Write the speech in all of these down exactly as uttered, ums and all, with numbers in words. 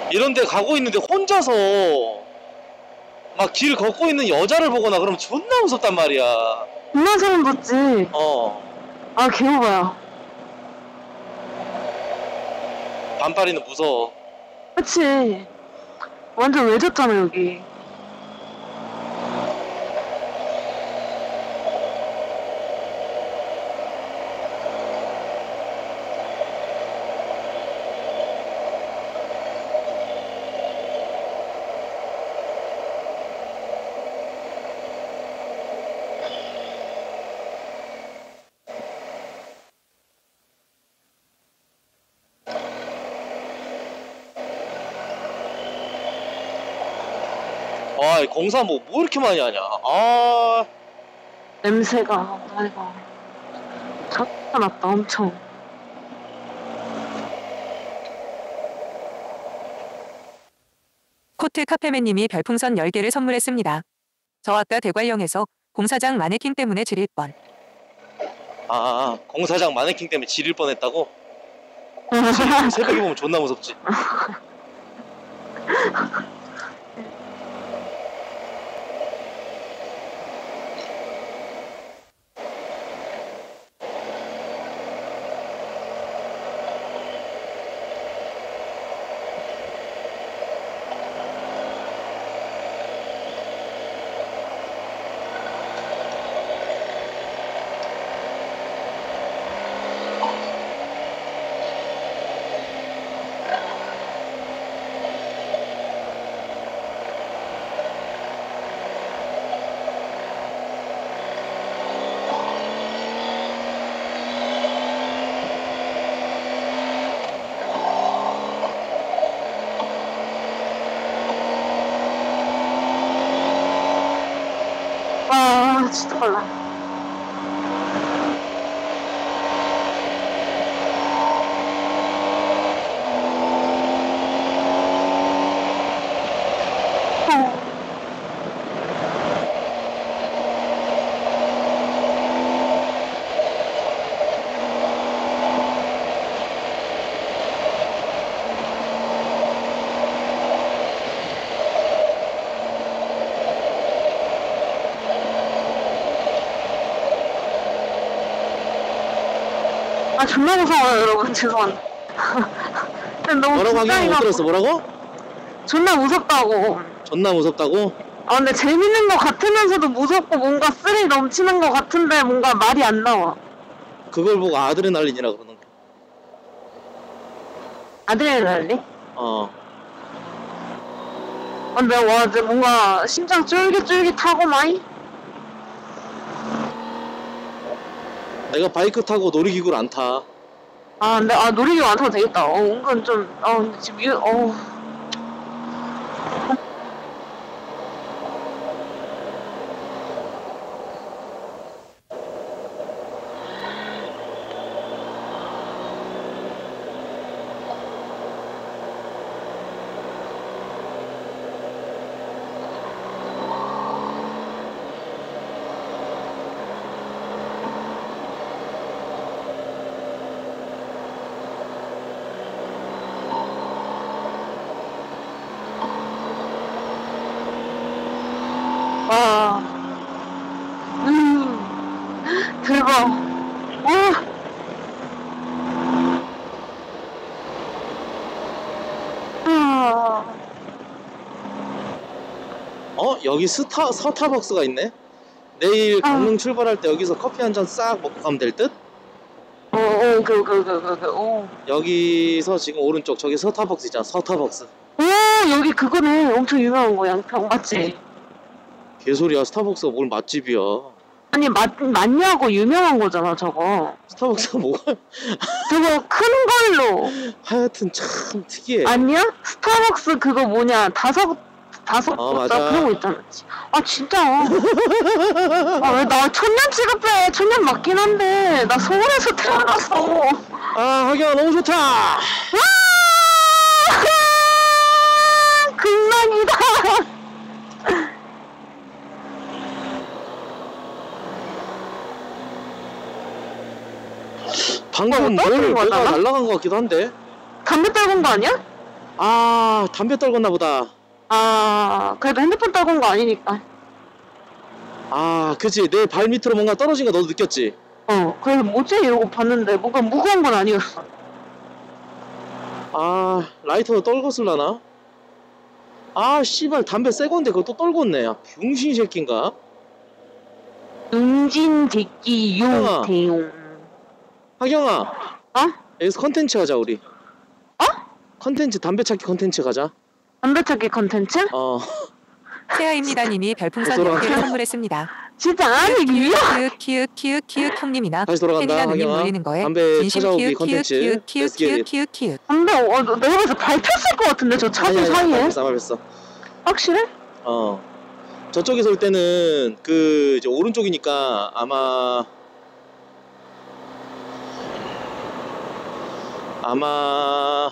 이런데 가고 있는데 혼자서 막 길 걷고 있는 여자를 보거나 그러면 존나 무섭단 말이야. 존나 소름 돋지. 어. 아, 개오바야. 반팔이는 무서워. 그치. 완전 외졌잖아, 여기. 아, 공사 뭐, 뭐 이렇게 많이 하냐. 아. 냄새가, 아이고. 작가 났다, 엄청. 코트 카페맨님이 별풍선 열 개를 선물했습니다. 저 아까 대관령에서 공사장 마네킹 때문에 지릴 뻔. 아, 공사장 마네킹 때문에 지릴 뻔했다고? 새벽에 보면 존나 무섭지. 아, 진짜 빨라. 아, 존나 무서워요, 여러분. 죄송한데. 너무 뭐라고 하긴 못 들었어. 뭐라고? 존나 무섭다고. 존나 무섭다고? 아, 근데 재밌는 것 같으면서도 무섭고 뭔가 스릴 넘치는 것 같은데 뭔가 말이 안 나와. 그걸 보고 아드레날린이라 그러는 거. 아드레날린? 어. 아, 근데 와, 이제 뭔가 심장 쫄깃쫄깃하고 마이? 내가 바이크 타고 놀이기구를 안 타. 아, 근데 아 놀이기구 안 타도 되겠다. 어, 은근 좀, 아, 근데 지금 이, 어. 와, 음, 대박. 와. 아, 어? 여기 스타, 스타벅스가 있네? 내일 강릉 출발할 때 여기서 커피 한 잔 싹 먹고 가면 될 듯? 어, 어, 그, 그, 그, 그, 그, 어. 여기서 지금 오른쪽 저기 스타벅스 있잖아. 스타벅스. 오, 여기 그거네. 엄청 유명한 거, 양평. 맞지? 개소리야. 스타벅스가 뭘 맛집이야. 아니, 맞, 맞냐고 유명한 거잖아, 저거. 스타벅스가 뭐가 저거 큰 걸로. 하여튼 참 특이해. 아니야? 스타벅스 그거 뭐냐, 다섯, 다섯, 어, 나 맞아. 그런 거 있잖아. 아, 진짜. 아, 왜 나 천년 취급해. 천년 맞긴 한데. 나 서울에서 태어났어. 아, 하기야 너무 좋다. 와! 극락이다. 방금 뭐, 뭘 뭐 뭐가 하다가? 날아간 것 같기도 한데. 담배 떨군 거 아니야? 아, 담배 떨궜나 보다. 아, 그래도 핸드폰 떨군 거 아니니까. 아, 그치. 내 발 밑으로 뭔가 떨어진 거 너도 느꼈지? 어, 그래서 뭐지? 이러고 봤는데 뭔가 무거운 건 아니었어. 아, 라이터로 떨궜을라나? 아, 씨발, 담배 새 건데 그거 또 떨궜네. 아, 병신 새끼인가? 응진 제끼 형아. 용 대용. 하경아, 어? 여기서 컨텐츠 하자, 우리. 어? 컨텐츠, 담배 찾기 컨텐츠 가자. 담배 찾기 컨텐츠? 어, 세아입니다님이 별풍선 돌아가. 열 개를 선물했습니다. 진짜 아니 미야. 키읔 키읔 키읔 키읔 형님이나 다시 돌아간다, 팬이나 누님 하경아. 놀리는 거에 담배 진심 찾아오기 키읔 키읔 컨텐츠. 키읔 키읔 Let's get 키읔 it. 키읔 키읔 담배 어, 너- 내가 봐서 밟혔을 것 같은데 저 차들 아니, 아니, 사이에. 안 밟혔어, 안 밟혔어. 확실해? 어. 저쪽에서 올 때는 그 이제 오른쪽이니까 아마 아마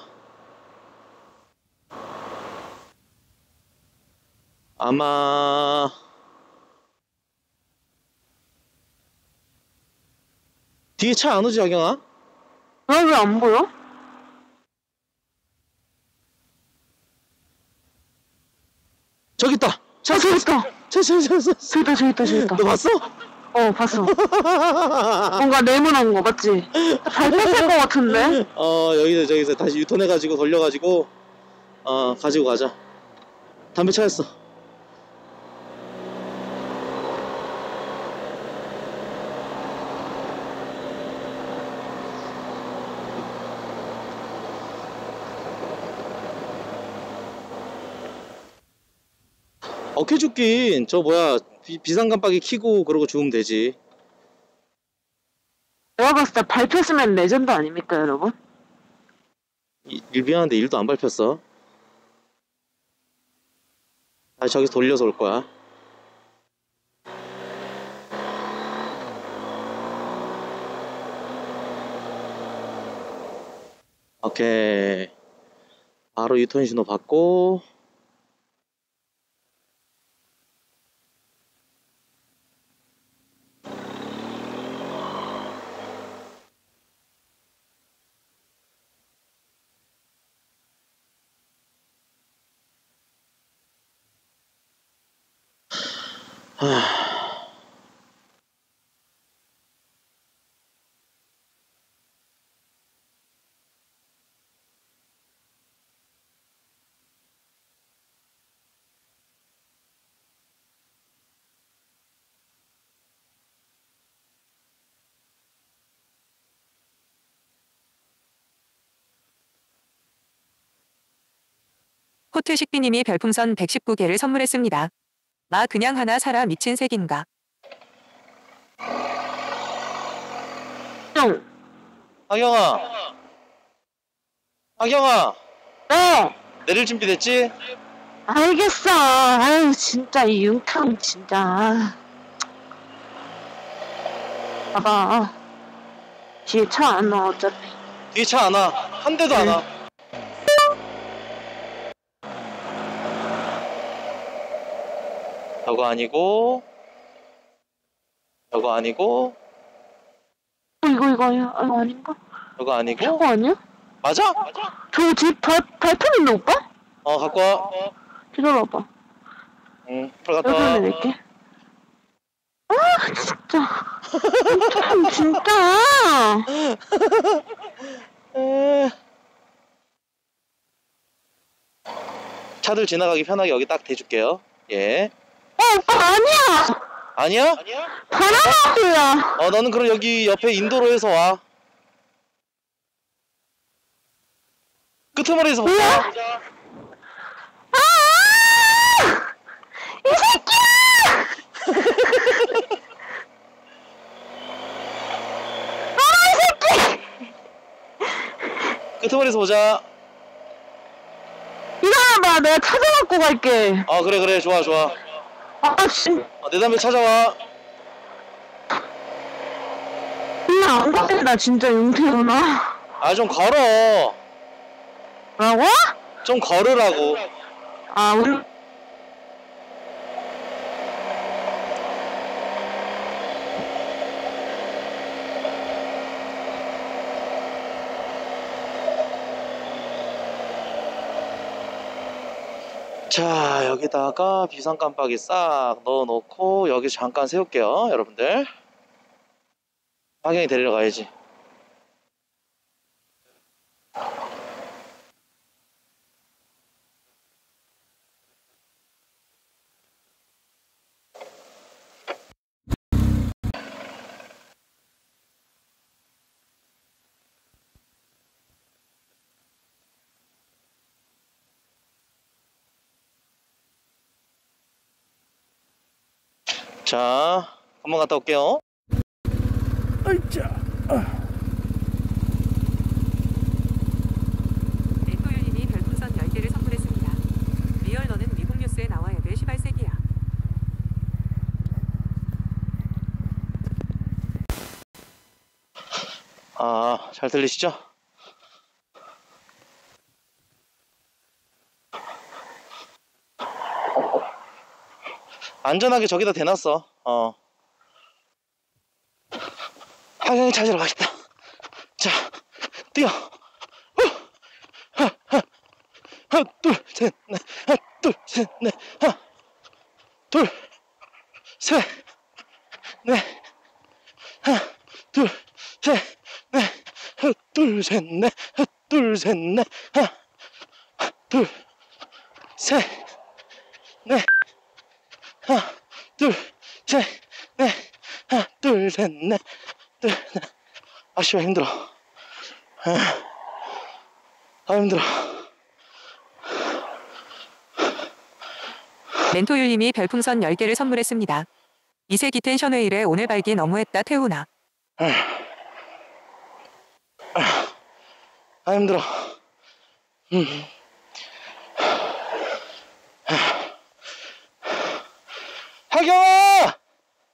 아마 뒤에 차 안 오지, 하경아? 왜 왜 안 보여? 저기 있다. 차, 아 저기 있다. 차, 차, 차, 차. 저기 있다 저기 있다 저기 있다. 너 봤어? 어 봤어. 뭔가 네모난 거 맞지? 밟혔을 것 같은데? 어, 여기서 저기서 다시 유턴해가지고 돌려가지고 어 가지고 가자. 담배 찾았어. 어깨 죽긴 저 뭐야 비, 비상 깜빡이 켜고 그러고 죽으면 되지. 내가 봤을 때 밟혔으면 레전드 아닙니까 여러분? 이- 일 미안한데 일도 안 밟혔어. 아, 저기서 돌려서 올 거야. 오케이. 바로 유턴 신호 받고. 하... 호트식비님이 별풍선 백십구 개를 선물했습니다. 마 그냥 하나 사라 미친 색인가. 형. 하경아, 하경아, 네. 내릴 준비 됐지? 알겠어. 아유 진짜 이 융탕 진짜. 봐봐. 뒤에 차 안 와 어차피. 뒤에 차 안 와. 한 대도 안 와. 저거 아니고, 저거 아니고, 어, 이거 이거 아니야? 아, 이거 아닌가? 저거 아니고, 저거 아니야? 맞아? 저 집 발, 발판 있는 오빠? 어, 갖고 와. 기다려봐. 응, 풀 갔다 와. 여기서 내릴게. 아 진짜. 융탕 진짜. 에... 차들 지나가기 편하게 여기 딱 대줄게요. 예. 어 오빠 아니야. 아니야? 바나나우유야. 어, 너는 그럼 여기 옆에 인도로에서 와. 끄트머리에서 보자. 뭐야? 아! 이 새끼야! 아, 이 새끼! 끄트머리에서 보자. 이거봐, 내가 찾아갖고 갈게. 어, 그래, 그래. 좋아, 좋아. 아, 씨. 어, 내 담배 찾아와. 나 안 갈게, 나 진짜 용태구나. 아, 좀 걸어. 뭐라고? 좀 걸으라고. 아, 우리. 자, 여기다가 비상 깜빡이 싹 넣어놓고 여기 잠깐 세울게요, 여러분들. 하경이 데리러 가야지. 자, 한번 갔다 올게요. 멘토유님이 별풍선 열 개를 선물했습니다. 리얼 너는 미국 뉴스에 나와야 돼 시발새끼야. 아, 잘 들리시죠? 안전하게 저기다 대놨어. 어. 하경이 찾으러 가겠다. 자, 뛰어. 후. 하, 하. 하나, 둘, 셋, 넷. 하나, 둘, 셋, 넷. 하나, 둘, 셋, 넷. 하나, 둘, 셋, 넷. 하나, 둘, 셋, 넷. 하나, 둘, 셋, 넷. 하나, 둘, 셋, 넷. 하나, 둘, 셋, 넷. 하나, 둘, 셋, 넷. 둘, 넷. 아, 씨발, 힘들어. 아, 아, 힘들어. 멘토유님이 별풍선 열 개를 선물했습니다. 이세기 텐션회의래 오늘 발기 너무했다 태훈아. 아, 아, 힘들어. 음. 하경아!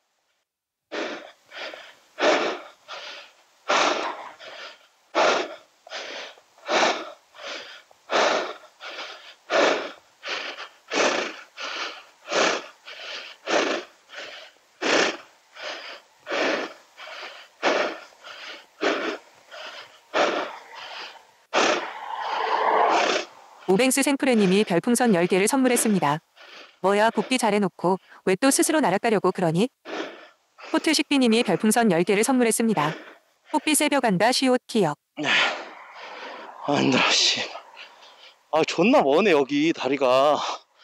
오뱅스 생프레님이 별풍선 열 개를 선물했습니다. 뭐야 복귀 잘해놓고 왜 또 스스로 날아가려고 그러니? 포트식비님이 별풍선 열 개를 선물했습니다. 뽀삐 새벽간다 시옷 기억. 아, 힘들어, 씨. 아, 존나 머네, 여기, 다리가.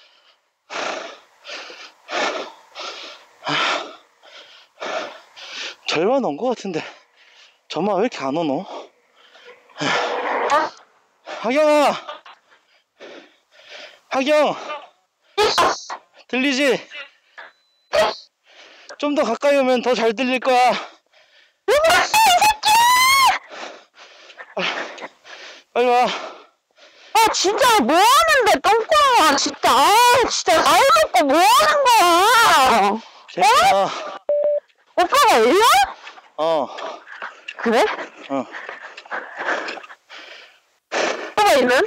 절반 온 것 같은데. 저만 왜 이렇게 안 오노? 하경아! 하경! 들리지? 좀 더 가까이 오면 더 잘 들릴 거야. 빨리 와. 아 진짜 뭐 하는데 똥꼬야 진짜. 아 진짜 나이 먹고 뭐 하는 거야. 재밌다. 오빠가 일려? 어, 그래? 어. 오빠 있는?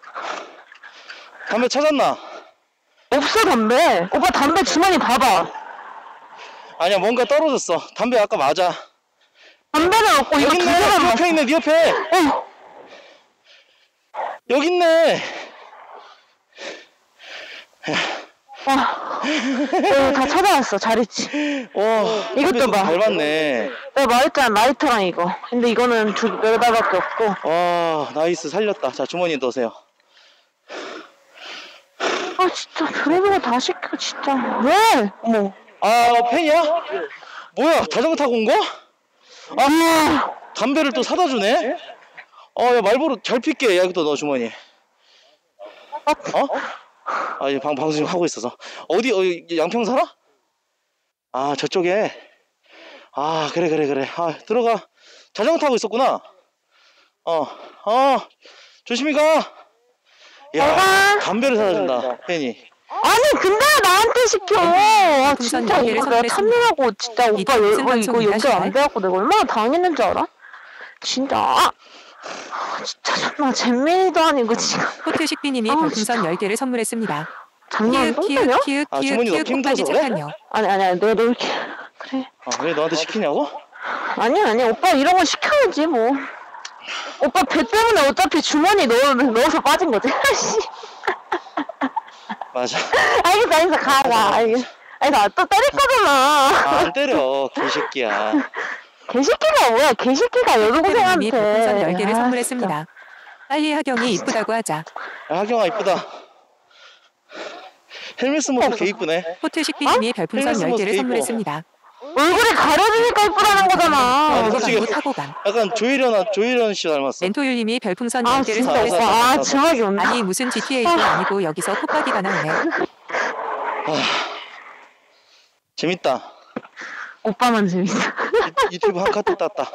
담배 찾았나? 없어 담배. 오빠 담배 주머니 봐봐. 아니야, 뭔가 떨어졌어. 담배 아까 맞아. 담배는 없고 이거 여기 두 있네. 개만 네 봤어. 옆에 있네, 네 옆에. 어. 여기 있네. 와, 어, 다 찾아왔어. 잘했지. 와, 이것도 담배 봐. 잘 봤네. 내가 말했잖아 라이터랑 이거. 근데 이거는 두 개다밖에 없고. 와, 나이스, 살렸다. 자, 주머니에 넣으세요. 아 진짜 드레비가 다 시켜 진짜. 왜? 어머. 아, 팬이야? 뭐야, 자전거 타고 온 거? 아, 담배를 또 사다 주네? 어, 야, 말보로 잘 필게. 야, 이것도 넣어, 주머니에. 어? 아, 이제 방, 방송 좀 하고 있어서. 어디, 어, 양평 살아? 아, 저쪽에. 아, 그래, 그래, 그래. 아, 들어가. 자전거 타고 있었구나. 어, 어, 조심히 가. 야, 내가? 담배를 사다 준다, 팬이. 아니 근데 나한테 시켜. 아 우선 진짜 여기를 이거 내가 선물했습니다. 참느라고 진짜 이 오빠 무슨 이거 이거 방송이야, 연결 안 시발? 돼갖고 내가 얼마나 당했는 줄 알아? 진짜. 아, 아, 진짜 정말 잼민이도 아니고 지금. 포트식비님이 아, 별풍선 진짜. 열 개를 선물했습니다. 장난 키읔 키읔 똥이냐? 키읔 아, 키읔 주머니 키읔 넣기 힘들어서 끝까지 그래? 착한요. 아니 아니야 내가 너 이렇게 그래. 아, 왜 너한테 시키냐고? 아니야 아니야 오빠 이런 거 시켜야지 뭐. 오빠 배 때문에 어차피 주머니 넣어 넣어서 빠진 거지. 씨. 맞아. 알겠어, 알겠어, 가, 가. 알겠어. 알겠어, 또 때릴 거잖아. 아, 안 때려 개새끼야. 개새끼가 뭐야, 개새끼가 호텔님이 여동생한테. 별풍선 열 개를 아, 선물했습니다. 빨리 하경이 이쁘다고 하자. 야, 하경아 이쁘다. 헬멧 쓴 모습 개 이쁘네. 호텔 식비님이 별풍선 헬멧 열 개를 모습 선물했습니다. 얼굴이 가려지니까 이쁘다는 거잖아. 아, 솔직히 호감이 타고감. 약간 조혜련 조혜련 씨 닮았어. 멘토율님이 별풍선 아, 열 개를 진짜 선물했어. 오빠. 선물했습니다. 아, 지막이 온다. 아니 무슨 지티에이도 아니고 여기서 콧바디가 나오네. 아, 재밌다. 오빠만 재밌어. 유- 유튜브 한 카트 땄다.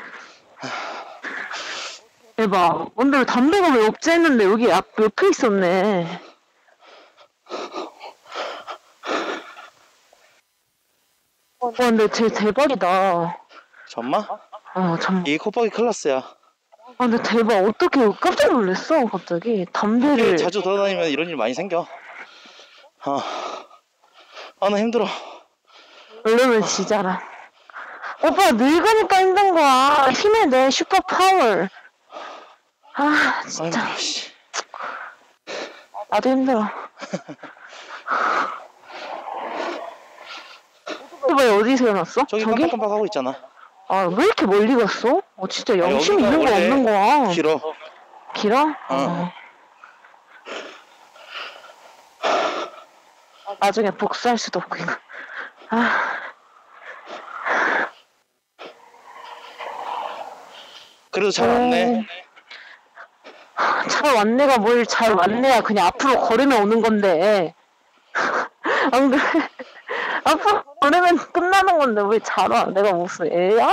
대박. 근데 왜 담배가 왜 없지 했는데 여기 앞 옆에 있었네. 와, 근데 쟤 대박이다. 정마? 어, 참. 이게 콧박이 클라스야. 아, 근데 대박. 어떻게 깜짝 놀랐어, 갑자기. 담배를. 이렇게 자주 돌아다니면 이런 일 많이 생겨. 아, 아, 나 힘들어. 얼른 지자라. 오빠, 늙으니까 힘든 거야. 힘을 내, 슈퍼 파워. 아, 진짜. 아이고, 씨. 나도 힘들어. 오빠, 어디서 일어났어? 저기 저기? 깜빡깜빡 하고 있잖아. 아, 왜 이렇게 멀리 갔어? 어, 진짜 영심 여기가 있는 거 원래 없는 거야. 길어. 길어? 어. 나중에 복수할 수도 없고, 이거. 아, 그래도 잘 왔네. 어, 잘 왔네가 뭘 잘 왔네야. 그냥 앞으로 걸으면 오는 건데. 안 그래? 앞으로 걸으면 끝나는 건데 왜 잘 와? 내가 무슨 애야?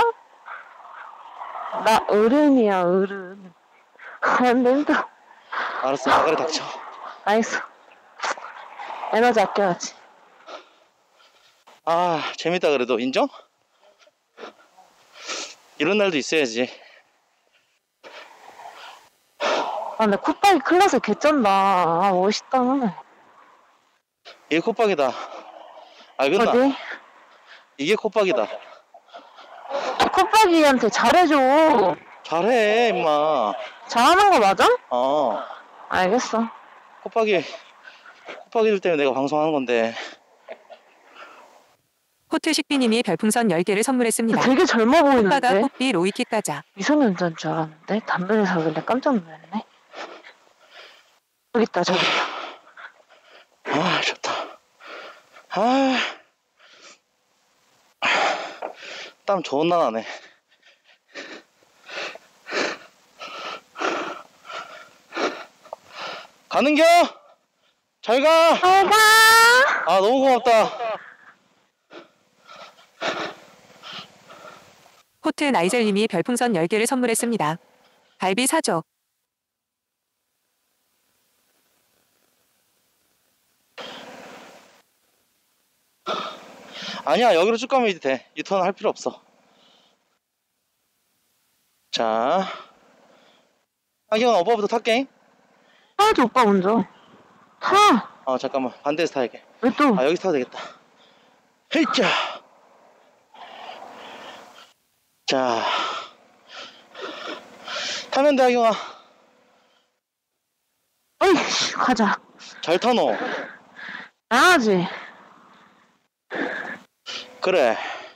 나 어른이야, 어른. 안 된다. 알았어, 나가리 닥쳐. 알겠어. 에너지 아껴야지. 아, 재밌다 그래도 인정? 이런 날도 있어야지. 아, 근데 콧바이 클래스 개쩐다. 아, 멋있다. 이게 콧박이다. 알겠나? 어디? 이게 콧박이다. 콧바이한테 잘해줘. 잘해, 임마. 잘하는 거 맞아? 어, 알겠어. 콧박이, 콧박이들 때문에 내가 방송하는 건데. 호텔 식비님이 별풍선 열 개를 선물했습니다. 되게 젊어 오빠가 보이는데? 뽀삐 로이킥 가자. 미성년자인 줄 알았는데? 담배를 사길래 깜짝 놀랐네. 저기 있다, 저기 있다. 아, 좋다. 아, 땀 존나 나네. 가는겨? 잘 가! 잘 가! 아, 너무 고맙다. 호텔 나이젤님이 별풍선 열 개를 선물했습니다. 갈비 사줘. 아니야, 여기로 쭉 가면 이제 돼. 유턴 할 필요 없어. 자, 하경아, 오빠부터 탈게. 타야지, 오빠 먼저. 타! 어, 잠깐만. 반대에서 타야게. 왜 또? 아, 여기서 타도 되겠다. 헤이짜! 자, 타면 돼, 하경아. 어이, 씨, 가자. 잘 타노. 나야지. 그래.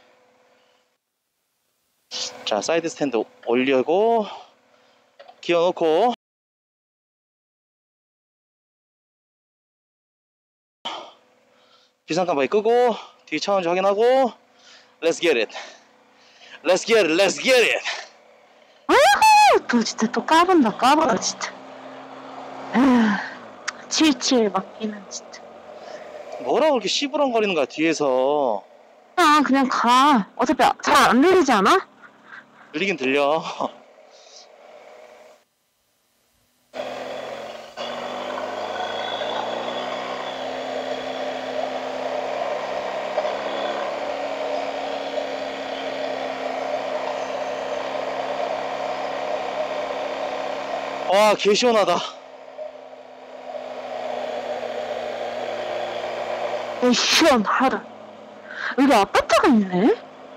자, 사이드 스탠드 올리고, 기어 놓고, 비상칸바위 끄고, 뒤 차원지 확인하고, Let's get it. Let's get it. Let's get it. 아이고, 또 진짜 또 까본다, 까봐라, 진짜. 에휴, 칠칠 맞기는 진짜. 뭐라고 그렇게 시부렁거리는 거야, 뒤에서. 그냥, 그냥 가. 어차피 잘 안 들리지 않아? 들리긴 들려. 와, 개 시원하다. 에이, 시원하다. 여기 아파트가 있네?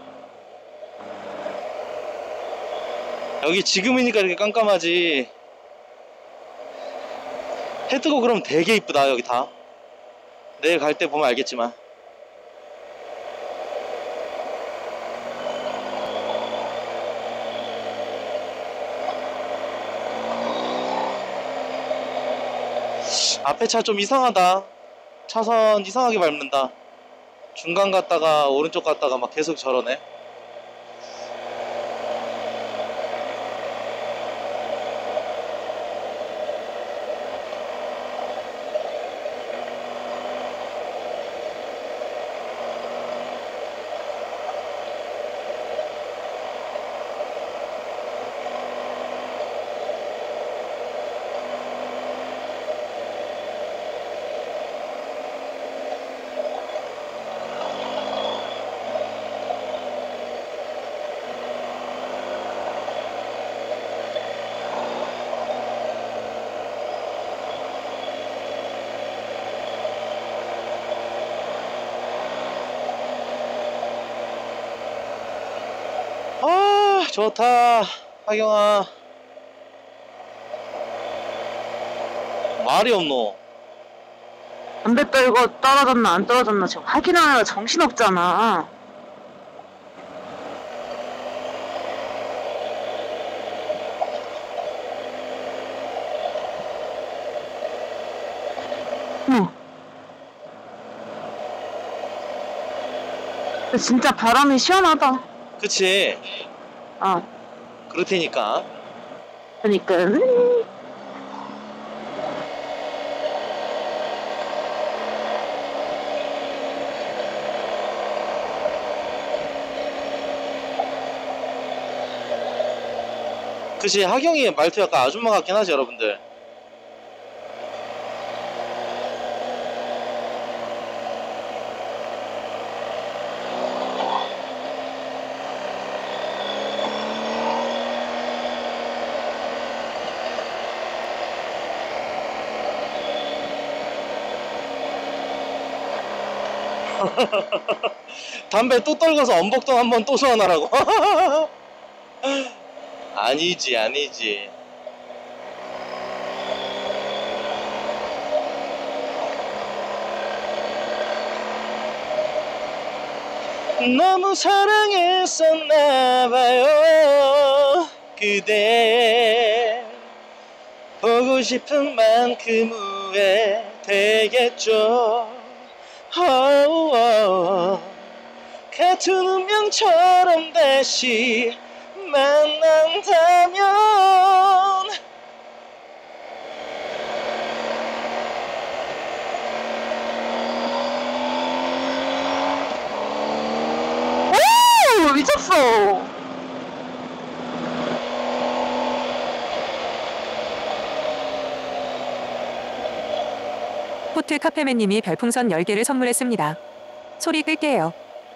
여기 지금이니까 이렇게 깜깜하지. 해 뜨고 그러면 되게 이쁘다, 여기 다. 내일 갈 때 보면 알겠지만. 앞에 차 좀 이상하다. 차선 이상하게 밟는다. 중간 갔다가 오른쪽 갔다가 막 계속 저러네. 아 좋다 하경아. 말이 없노. 담배 떨고 떨어졌나 안 떨어졌나 지금 확인하느라 정신없잖아. 어머. 근데 진짜 바람이 시원하다. 그치. 아, 그렇다니까. 그러니까 음. 그치. 하경이 말투 약간 아줌마 같긴 하지 여러분들. 담배 또 떨궈서 엄복동 한번 또 소환하라고. 아니지 아니지. 너무 사랑했었나봐요 그대. 보고 싶은 만큼 후회되겠죠. oh, 같은 운명처럼 다시 만난다면. 오 미쳤어. 호텔 카페맨님이 별풍선 열 개를 선물했습니다. 소리 끌게요.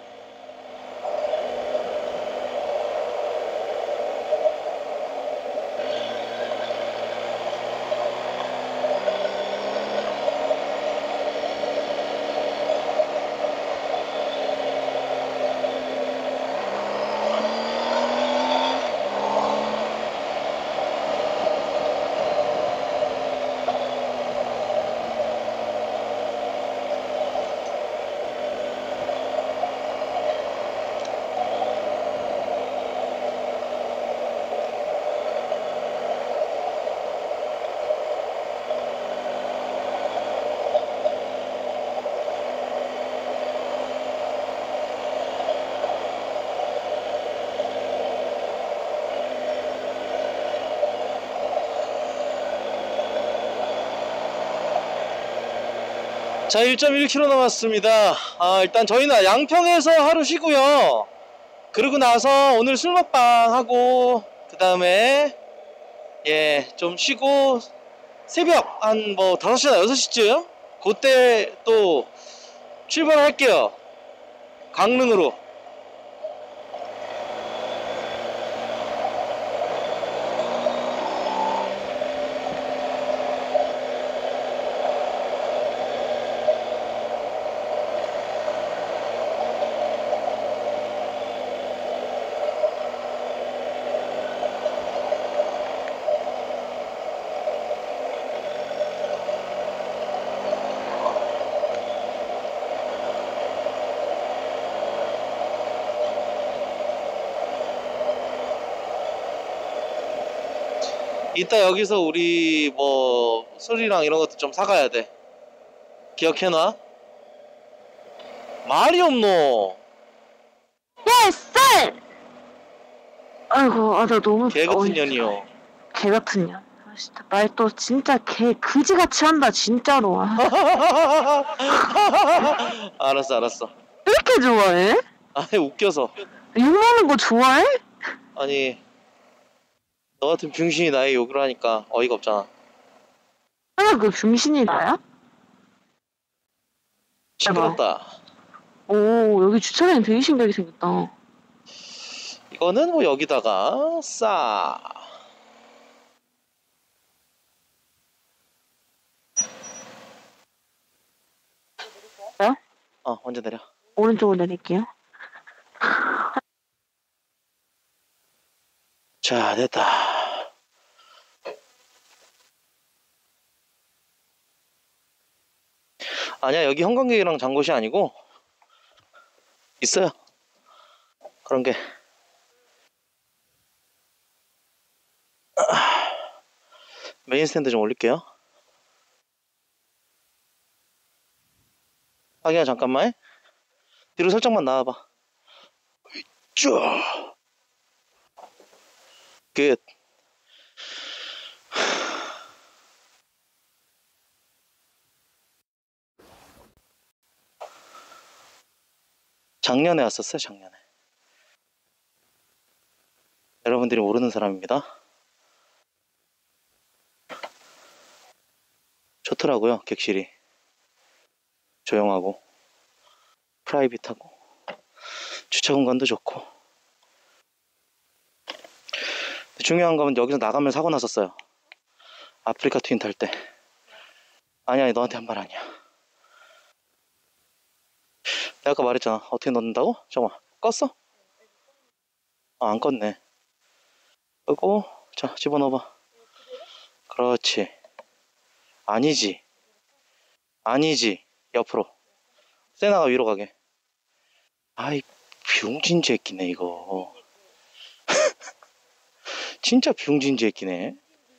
자 일 점 일 킬로미터 남았습니다. 아, 일단 저희는 양평에서 하루 쉬고요. 그러고 나서 오늘 술 먹방 하고 그 다음에 예 좀 쉬고 새벽 한 뭐 다섯 시나 여섯 시쯤 그때 또 출발할게요. 강릉으로. 이따 여기서 우리 뭐 술이랑 이런 것도 좀 사가야 돼. 기억해놔. 말이 없노. 예, 쌀! 아이고, 아, 나 너무. 개 같은 어이, 년이요. 개 같은 년. 아, 진짜 말 또 진짜 개 그지같이 한다, 진짜로. 아, 알았어 알았어. 왜 이렇게 좋아해? 아니 웃겨서. 욕먹는 거 좋아해? 아니 너 같은 병신이 나의 욕을 하니까 어이가 없잖아. 하나 그 병신이 나야? 시끄럽다. 오, 여기 주차장이 되게 신기하게 생겼다. 이거는 뭐 여기다가 싸. 네? 어 언제 내려? 오른쪽으로 내릴게요. 자 됐다. 아니야 여기 형광등이랑 장곳이 아니고 있어요 그런 게. 메인 스탠드 좀 올릴게요. 하기야 잠깐만. 뒤로 살짝만 나와봐. 쭉. 끝. 작년에 왔었어요 작년에. 여러분들이 모르는 사람입니다. 좋더라고요 객실이. 조용하고 프라이빗하고 주차 공간도 좋고. 중요한 건 여기서 나가면 사고 났었어요. 아프리카 트윈 탈 때. 아니 아니 너한테 한 말 아니야. 내가 아까 말했잖아. 어떻게 넣는다고? 잠깐만 껐어? 아, 안 껐네. 끄고 자 집어넣어봐. 그렇지. 아니지 아니지. 옆으로 세나가 위로 가게. 아이 병진 새끼네 이거. 진짜 병진 새끼네.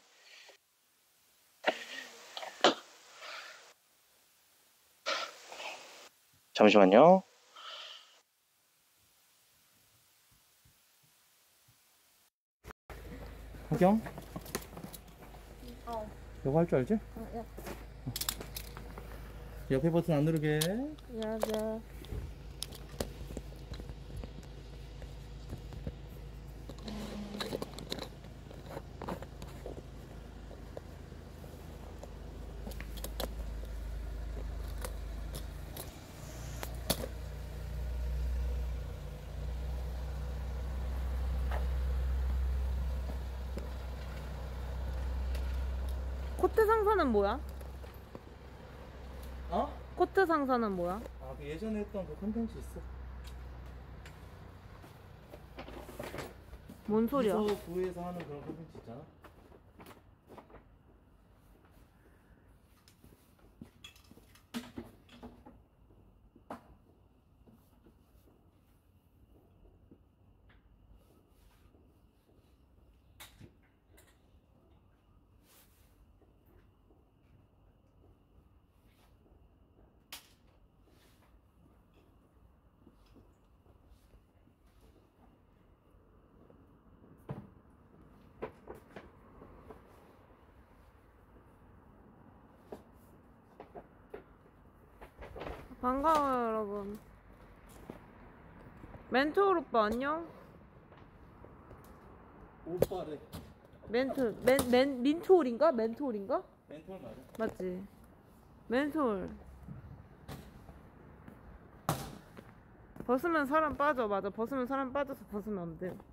잠시만요. 하경? 어. 이거 할 줄 알지? 어, 야. 옆에 버튼 안 누르게. 야, 야. 코트 상사는 뭐야? 어? 코트 상사는 뭐야? 아, 그 예전에 했던 그 컨텐츠 있어. 뭔 소리야? 비서 부에서 하는 그런 컨텐츠 있잖아. 반가워요, 여러분. 멘토 오빠 안녕? 오빠래. 멘토, 멘, 멘, 민토올인가? 멘토올인가? 멘토 맞아. 맞지? 멘토올. 벗으면 사람 빠져. 맞아. 벗으면 사람 빠져서 벗으면 안 돼.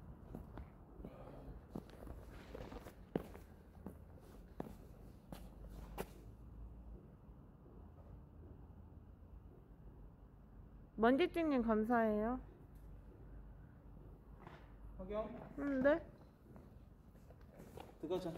먼지찍님 감사해요. 하경? 응, 네? 들어가자.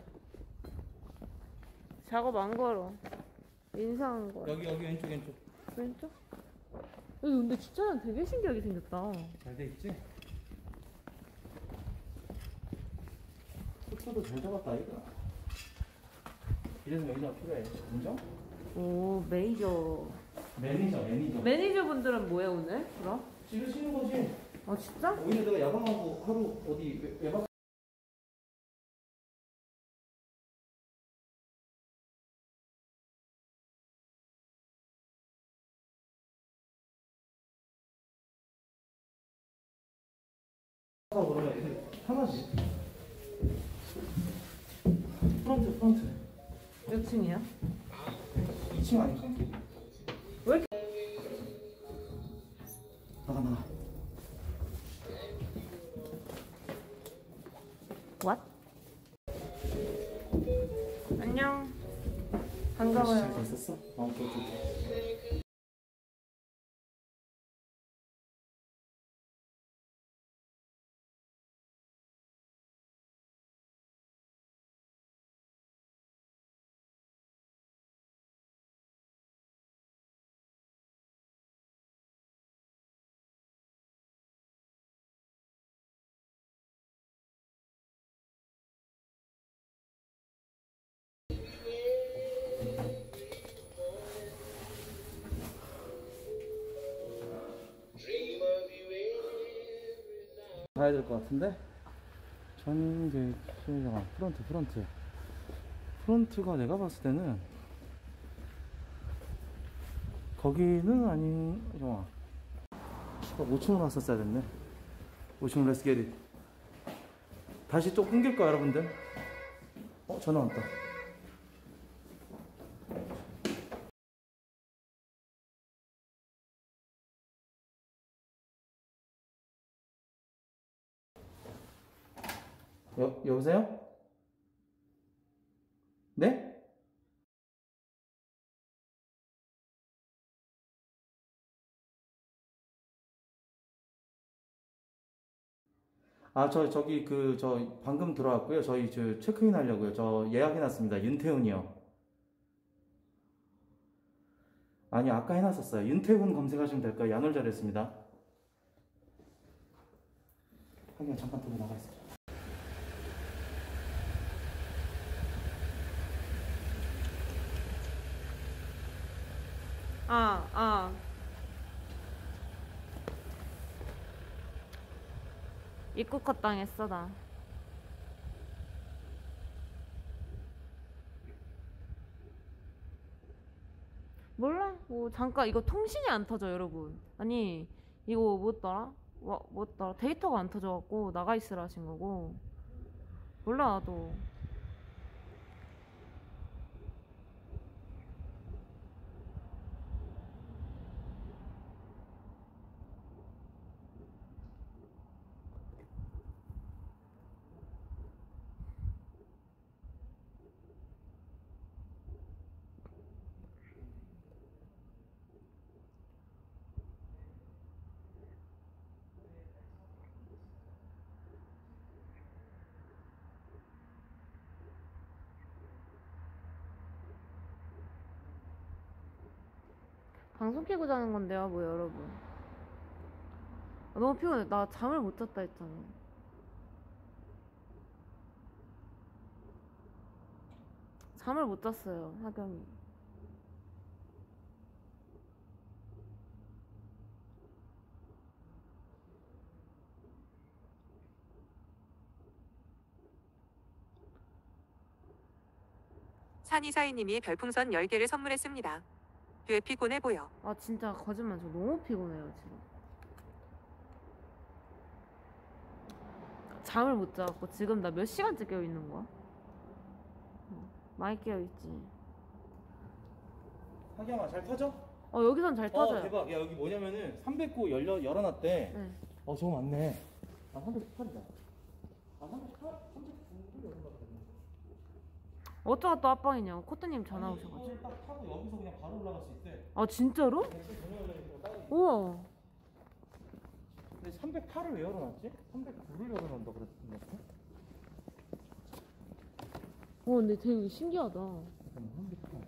작업 안 걸어. 인사한 거야. 여기 여기 왼쪽 왼쪽. 왼쪽? 여기 근데 주차장 되게 신기하게 생겼다. 잘 돼 있지? 속도도 잘 잡았다 이거. 이래서 매니저가 필요해. 인정? 오 메이저. 매니저, 매니저. 매니저분들은 뭐해 오늘? 그럼? 집에 쉬는 거지. 아 진짜? 오히려 내가 야방하고 하루 어디 외- 외박 하고 그러면 애들 편하지. 프런트, 프런트. 몇 층이야? 이 층 아닐까? 왜 이렇게 나가, 나가. What? 안녕. 잘 반가워요. 됐었어? 어, 오케이, 오케이, 오케이. 가야 될 것 같은데? 전기 잠깐 프론트 프론트 프론트가 내가 봤을 때는 거기는 아닌 잠깐만 오 층으로 왔었어야 됐네. 오 층 렛츠 겟잇. 다시 또 끊길까 여러분들? 어 전화 왔다. 여, 여보세요? 네? 아, 저, 저기, 그, 저, 방금 들어왔고요. 저희, 저, 체크인 하려고요. 저 예약해놨습니다. 윤태훈이요. 아니, 아까 해놨었어요. 윤태훈 검색하시면 될까요? 양을잘 했습니다. 하긴 잠깐 들고 나가 있어요. 아, 아. 입국컷 당했어 나. 몰라? 뭐 잠깐 이거 통신이 안 터져 여러분. 아니 이거 뭐였더라? 와 뭐였더라? 데이터가 안 터져갖고 나가 있으라 하신 거고. 몰라 나도. 방송 켜고 자는 건데요, 뭐 여러분. 아, 너무 피곤해. 나 잠을 못 잤다 했잖아. 잠을 못 잤어요, 하경이. 산이사이님이 별풍선 열 개를 선물했습니다. 꽤 피곤해 보여. 아 진짜 거짓말 저 너무 피곤해요 지금. 잠을 못 자갖고 지금 나 몇 시간째 깨어있는 거야? 어, 많이 깨어있지. 하경아, 잘 터져? 어 여기선 잘 터져요. 어, 대박. 야, 여기 뭐냐면은 삼백구 열려, 열어놨대. 네. 어, 저거 맞네. 아, 삼백십팔이다. 아, 삼백팔? 삼백구를 열어놨거든. 어쩌다 또 합방이냐고 코트님 전화 오셔가지고. 이거를 딱 타고 여기서 그냥 바로 올라갈 수 있대. 아 진짜로? 우와. 근데 삼백팔을 왜 열어놨지? 삼백구를 열어놓는다 그랬는데? 어 근데 되게 신기하다. 삼백팔.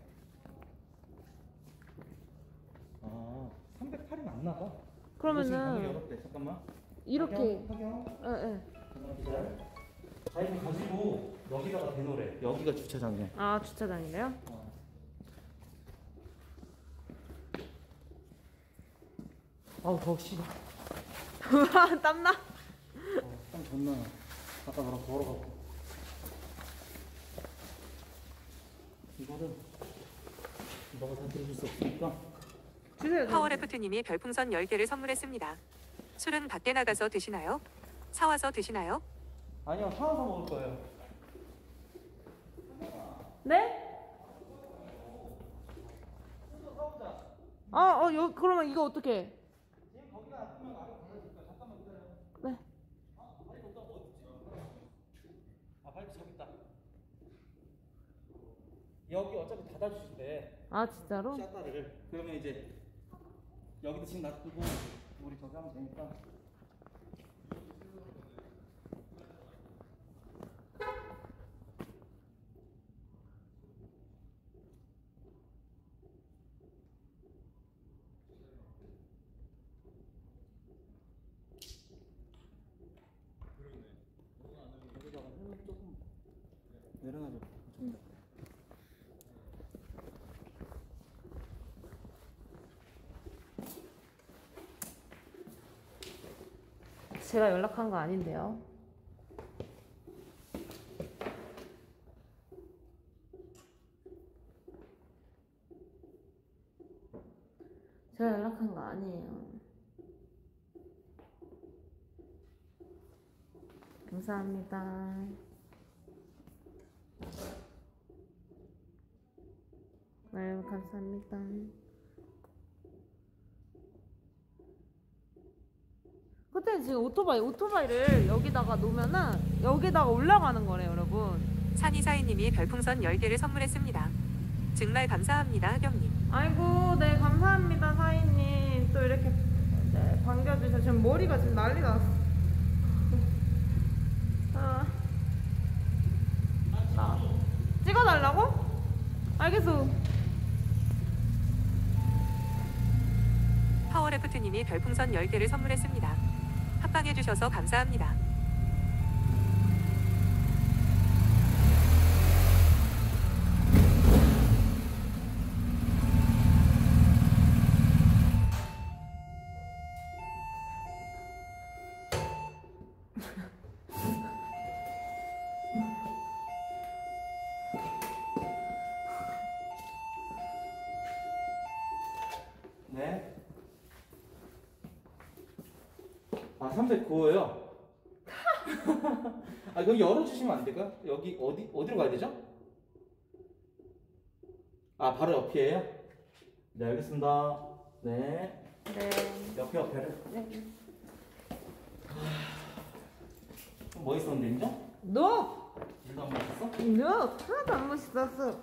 아, 삼백팔이 맞나봐. 그러면은 열었대. 잠깐만. 이렇게. 하경, 하경. 예 예. 자, 이거 가지고 여기다가 대놓으래. 여기가 주차장이야. 아 주차장이래요? 어. 아우 더워 씨발. 땀나? 어, 땀 존나 나. 아까 나랑 걸어가고. 이거는 너가 다 들어줄 수 없으니까. 주세요. 파워레프트님이 별풍선 열 개를 선물했습니다. 술은 밖에 나가서 드시나요? 사와서 드시나요? 아니요, 사와서 먹을 거예요. 네? 아, 어, 여, 그러면 이거 어떻게? 네. 아, 발도 저기 있다. 여기 어차피 닫아주신대. 아, 진짜로? 샷다를. 그러면 이제 여기도 지금 놔두고 우리 저기 하면 되니까. 여기다가 헬멧 조금 내려놔줘. 응. 제가 연락한 거 아닌데요. 제가 연락한 거 아니에요. 감사합니다. 네, 감사합니다. 그때 지금 오토바이, 오토바이를 여기다가 놓으면은 여기다가 올라가는 거래요, 여러분. 산이사이님이 별풍선 열 개를 선물했습니다. 정말 감사합니다, 흑염님. 아이고, 네, 감사합니다, 사인님. 또 이렇게 네, 반겨주셔서 지금 머리가 지금 난리 났어. 아. 나 찍어달라고? 알겠어. 파워레프트님이 별풍선 열 개를 선물했습니다. 합방해주셔서 감사합니다. 네. 아, 삼백구호요? 아, 이거 열어주시면 안 될까? 여기 어디, 어디로 가야 되죠? 아, 바로 옆이에요? 네, 알겠습니다. 네. 네. 옆에 옆에를. 네. 그럼 뭐 있었는데, 인정? 너! 일도 안 마셨어? 너! 하나도 안 멋있었어.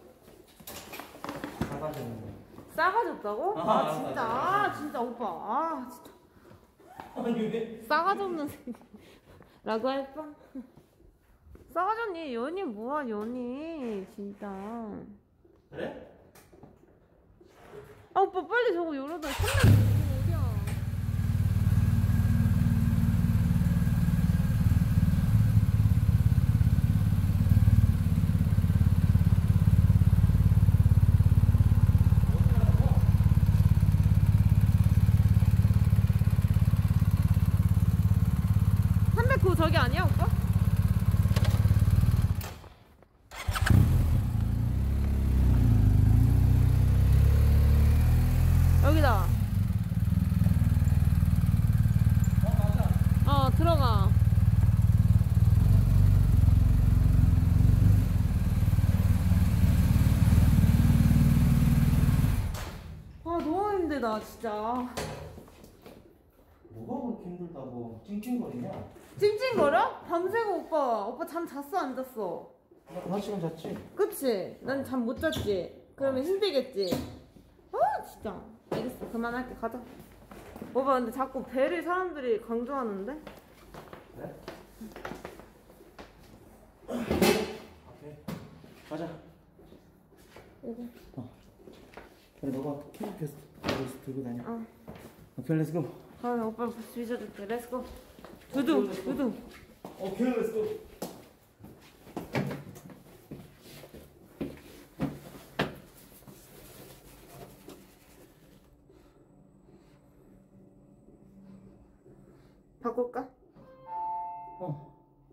사가지고. 싸가지 없다고? 아, 아, 진짜. 아, 아, 진짜, 오빠. 아, 진짜. 아니, 왜? 싸가지 없는 새끼. 라고 할 뻔. 싸가지 언니, 연이 뭐야, 연이. 진짜. 그래? 아, 오빠 빨리 저거 열어놔. 삼백 어디야? 삼백구 저기 아니야, 오빠? 여기다. 어, 맞아. 어, 들어가. 아, 너무 힘들다, 진짜. 뭐가 그렇게 힘들다고 찡찡거리냐? 찡찡거려? 밤새고 오빠. 오빠 잠 잤어, 안 잤어? 나 한 시간 잤지? 그치? 난 잠 못 잤지? 그러면 힘들겠지? 아, 진짜. 알겠어. 그만할게. 가자. 오빠, 근데 자꾸 배를 사람들이 강조하는데? 그래? 오케이. 가자. 이거. 어. 그래, 너가 케이크 계속 들고 다녀. 어. 오케이, 렛츠고. 아, 오빠 뒤져줄게. 렛츠고. 두두, 두두. 오케이, 렛츠고. 바꿀까? 어.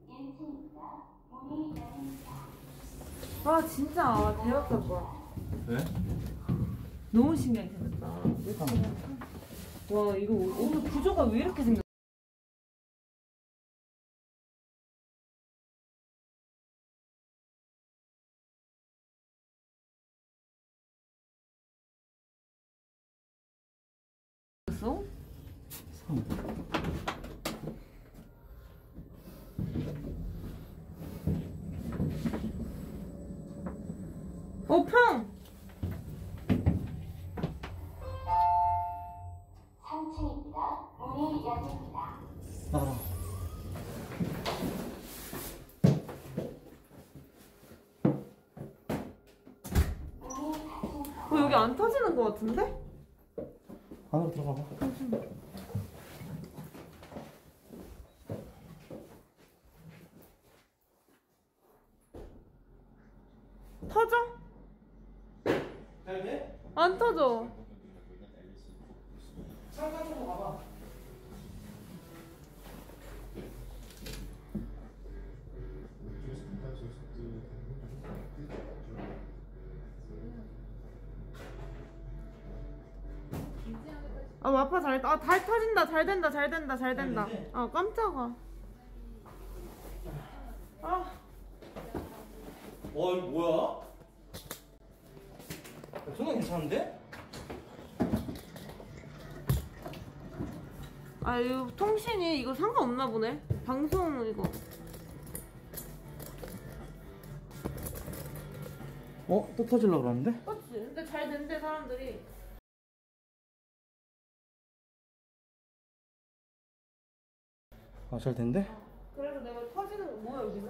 아 진짜 대박 같다. 왜? 너무 신기하게 생겼다. 와 이거 오늘 구조가 왜 이렇게 생겼어? 어 평! 삼 층입니다. 문이 열립니다. 아. 어 여기 안 터지는 것 같은데? 안으로 들어가 봐. 터져? 잘 돼? 안 터져. 창가 쪽으로 가봐. 아 마파 잘, 아, 잘 터진다. 잘 된다. 잘 된다. 잘 된다. 아 깜짝아. 아. 와 이거 뭐야? 정말 괜찮은데? 아 이거 통신이 이거 상관없나 보네. 방송 이거. 어? 또 터질라 그러는데? 그렇지. 근데 잘 된대 사람들이. 아 잘 된대? 그래서 내가 터지는 거 뭐야 여기서?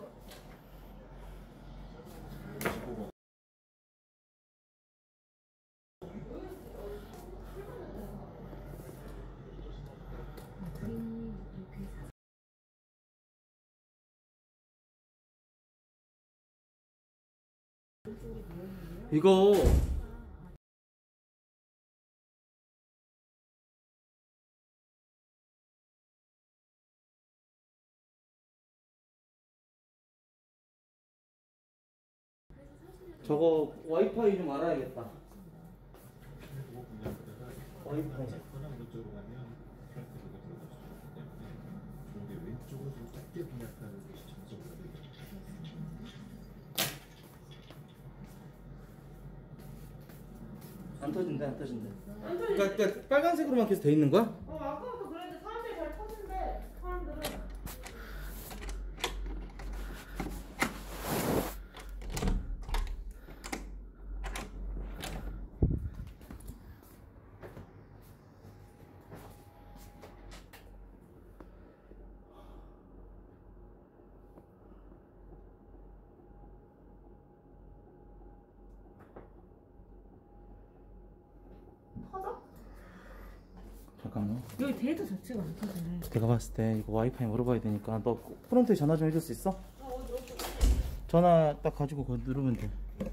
이거 저거 와이파이 좀 알아야겠다. 와이파이. 안 터진대, 안 터진대. 안 터지. 그러니까, 그러니까 빨간색으로만 계속 돼 있는 거야? 어 아까부터 그랬는데 사람들이 잘 터진대. 사람들은. 터져? 잠깐만. 여기 데이터 자체가 안 터지네. 내가 봤을 때 이거 와이파이 물어봐야 되니까 너 프론트에 전화 좀 해줄 수 있어? 전화 딱 가지고 그거 누르면 돼.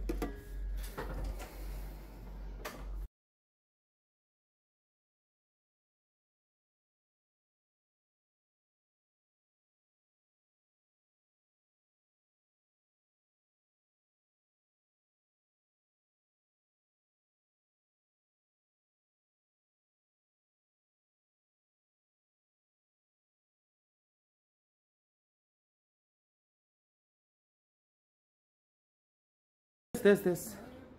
됐어 됐어.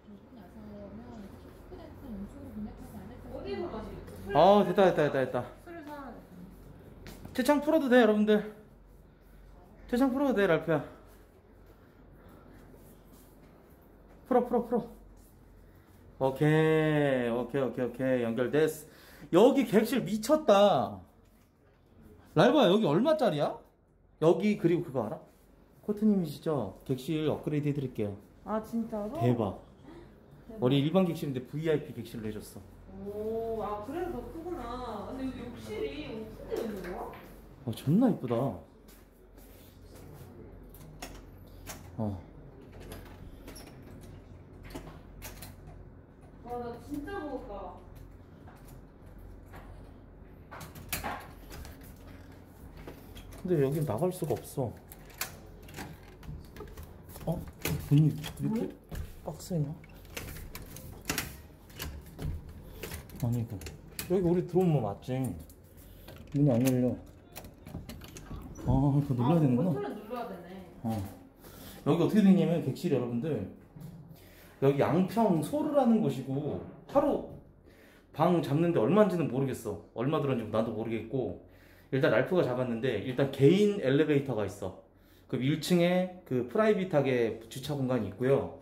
어디서 마시? 아 됐다 됐다 됐다 됐다. 술을 사야 돼. 채창 풀어도 돼 여러분들. 채창 풀어도 돼 랄프야. 풀어 풀어 풀어. 오케이 오케이 오케이 오케이 연결됐어. 여기 객실 미쳤다. 랄프야 여기 얼마짜리야? 여기 그리고 그거 알아? 코트님이시죠? 객실 업그레이드 해드릴게요. 아 진짜로? 대박. 대박. 우리 일반 객실인데 브이아이피 객실로 해줬어. 오, 아 그래서 더 크구나. 근데 여기 욕실이 어떻게 되는 거야? 아 존나 이쁘다. 어. 와, 나 진짜 무겁다. 근데 여긴 나갈 수가 없어. 어? 문이 이렇게 빡세냐? 아니 이거 여기 우리 들어오면 맞지? 문이 안 열려. 아 이거 눌러야 되는구나. 버튼을 눌러야 되네. 어. 여기 어떻게 되냐면 객실 여러분들 여기 양평 소르라는 곳이고 하루 방 잡는데 얼마인지는 모르겠어. 얼마 들었는지 나도 모르겠고 일단 랄프가 잡았는데 일단 개인 엘리베이터가 있어. 그 일 층에 그 프라이빗하게 주차 공간이 있고요.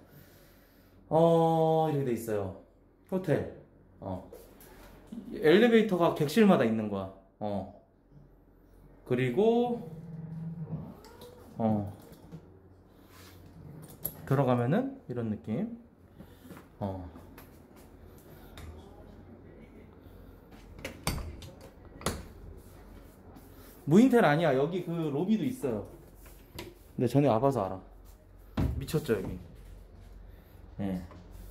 어 이렇게 돼 있어요. 호텔. 어 엘리베이터가 객실마다 있는 거야. 어 그리고 어 들어가면은 이런 느낌. 어 무인텔 아니야. 여기 그 로비도 있어요. 근데 전에 와봐서 알아. 미쳤죠 여기. 예. 네.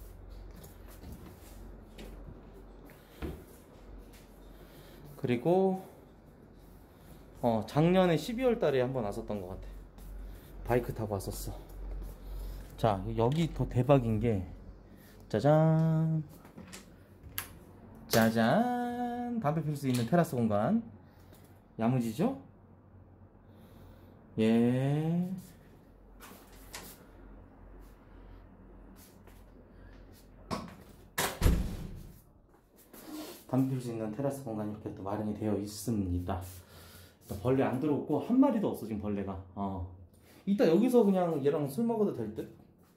그리고 어 작년에 십이월 달에 한번 왔었던 것 같아. 바이크 타고 왔었어. 자 여기 더 대박인 게 짜잔 짜잔 담배 필 수 있는 테라스 공간. 야무지죠? 예. 담배 필 수 있는 테라스 공간이 이렇게 또 마련이 되어 있습니다. 벌레 안 들어오고 한 마리도 없어 지금 벌레가. 어. 이따 여기서 그냥 얘랑 술 먹어도 될 듯?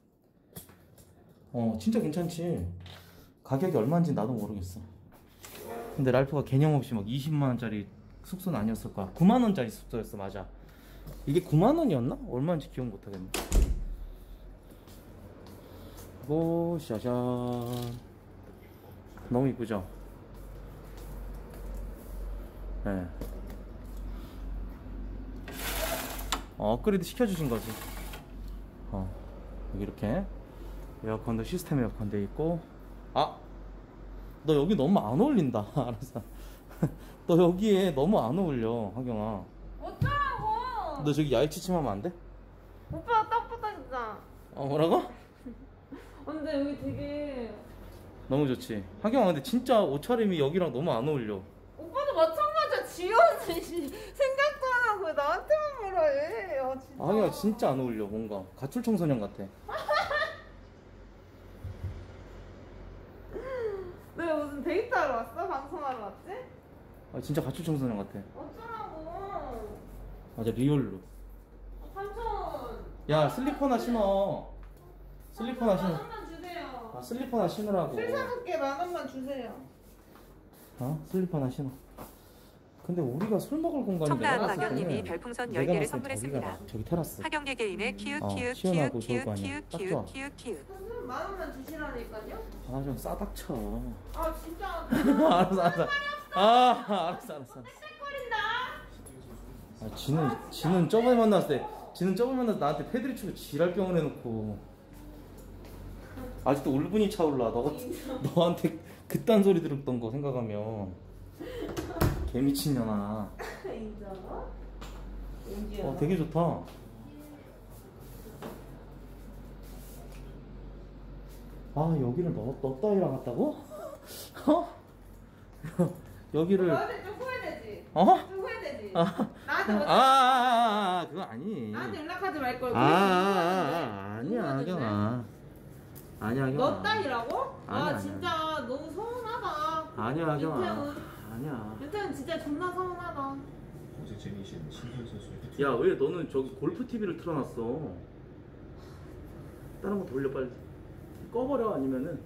어 진짜 괜찮지. 가격이 얼마인지 나도 모르겠어. 근데 랄프가 개념 없이 막 이십만 원짜리 숙소는 아니었을 거야. 구만 원짜리 숙소였어. 맞아. 이게 구만 원이었나? 얼마인지 기억 못하겠네. 그리고 짜잔 너무 이쁘죠? 네. 어, 업그레이드 시켜주신 거지. 어, 여기 이렇게 에어컨도 시스템 에어컨 돼 있고. 아! 너 여기 너무 안 어울린다. 알았어. 너 여기에 너무 안 어울려, 하경아. 어쩌라고? 너 저기 야외 취침하면 안 돼? 오빠 딱 붙어 진짜. 어, 뭐라고? 근데 여기 되게 너무 좋지. 하경아, 근데 진짜 옷차림이 여기랑 너무 안 어울려. 오빠도 마찬가지야. 지연이 생각도 안 하고 왜 나한테만 뭐라 해. 아 진짜. 하경아, 진짜 안 어울려. 뭔가 가출 청소년 같아. 내가 무슨 데이트하러 왔어? 방송하러 왔지? 아, 진짜 가출 청소년 같아. 어쩌라고? 맞아, 리얼로. 삼촌. 야, 슬리퍼나 신어. 슬리퍼나 만 신어. 원만 주세요. 아, 슬리퍼나 신으라고. 술 사줄게. 만 원만 주세요. 어? 슬리퍼나 신어. 근데 우리가 술 먹을 공간이 청라한 내가 봤을 박연님이 때는 별풍선 내가 열 개를 봤을 때 선물했습니다. 저기가 저기 테라스. 하경 개개인의 키읔 어, 키읔 키읔 시원하고 좋을 키읔 거 아니야. 키읔 딱 키읔 좋아. 키읔 키읔. 삼촌 만 원만 주시라니까요? 아, 좀 싸닥쳐. 아 진짜. 알았어, 알았어. 아, 알았어, 알았어. 헷갈린다. 아, 지는 지는 저번에 만났을 때, 지는 저번에 만나서 나한테 패드립 치고 지랄병을 해놓고 아직도 울분이 차올라. 너 너한테 그딴 소리 들었던 거 생각하면 개미친년아. 인정? 어, 되게 좋다. 아, 여기를 너, 너 따위랑 갔다고? 어? 여기를 너한테 좀 후회되지? 어? 좀 후회되지? 아, 나한테 아, 뭐 아, 아, 아, 그거 아니. 나한테 연락하지 말걸. 아, 아, 아, 아니야, 하경아. 아니야, 하경아. 너 딸이라고? 아니야, 와 아니야. 진짜 너무 서운하다. 아니야, 하경아. 윤태훈. 아니야. 윤태훈 진짜 존나 서운하다. 야, 왜 너는 저기 골프 티비를 틀어놨어? 다른 거 돌려 빨리. 꺼버려 아니면은.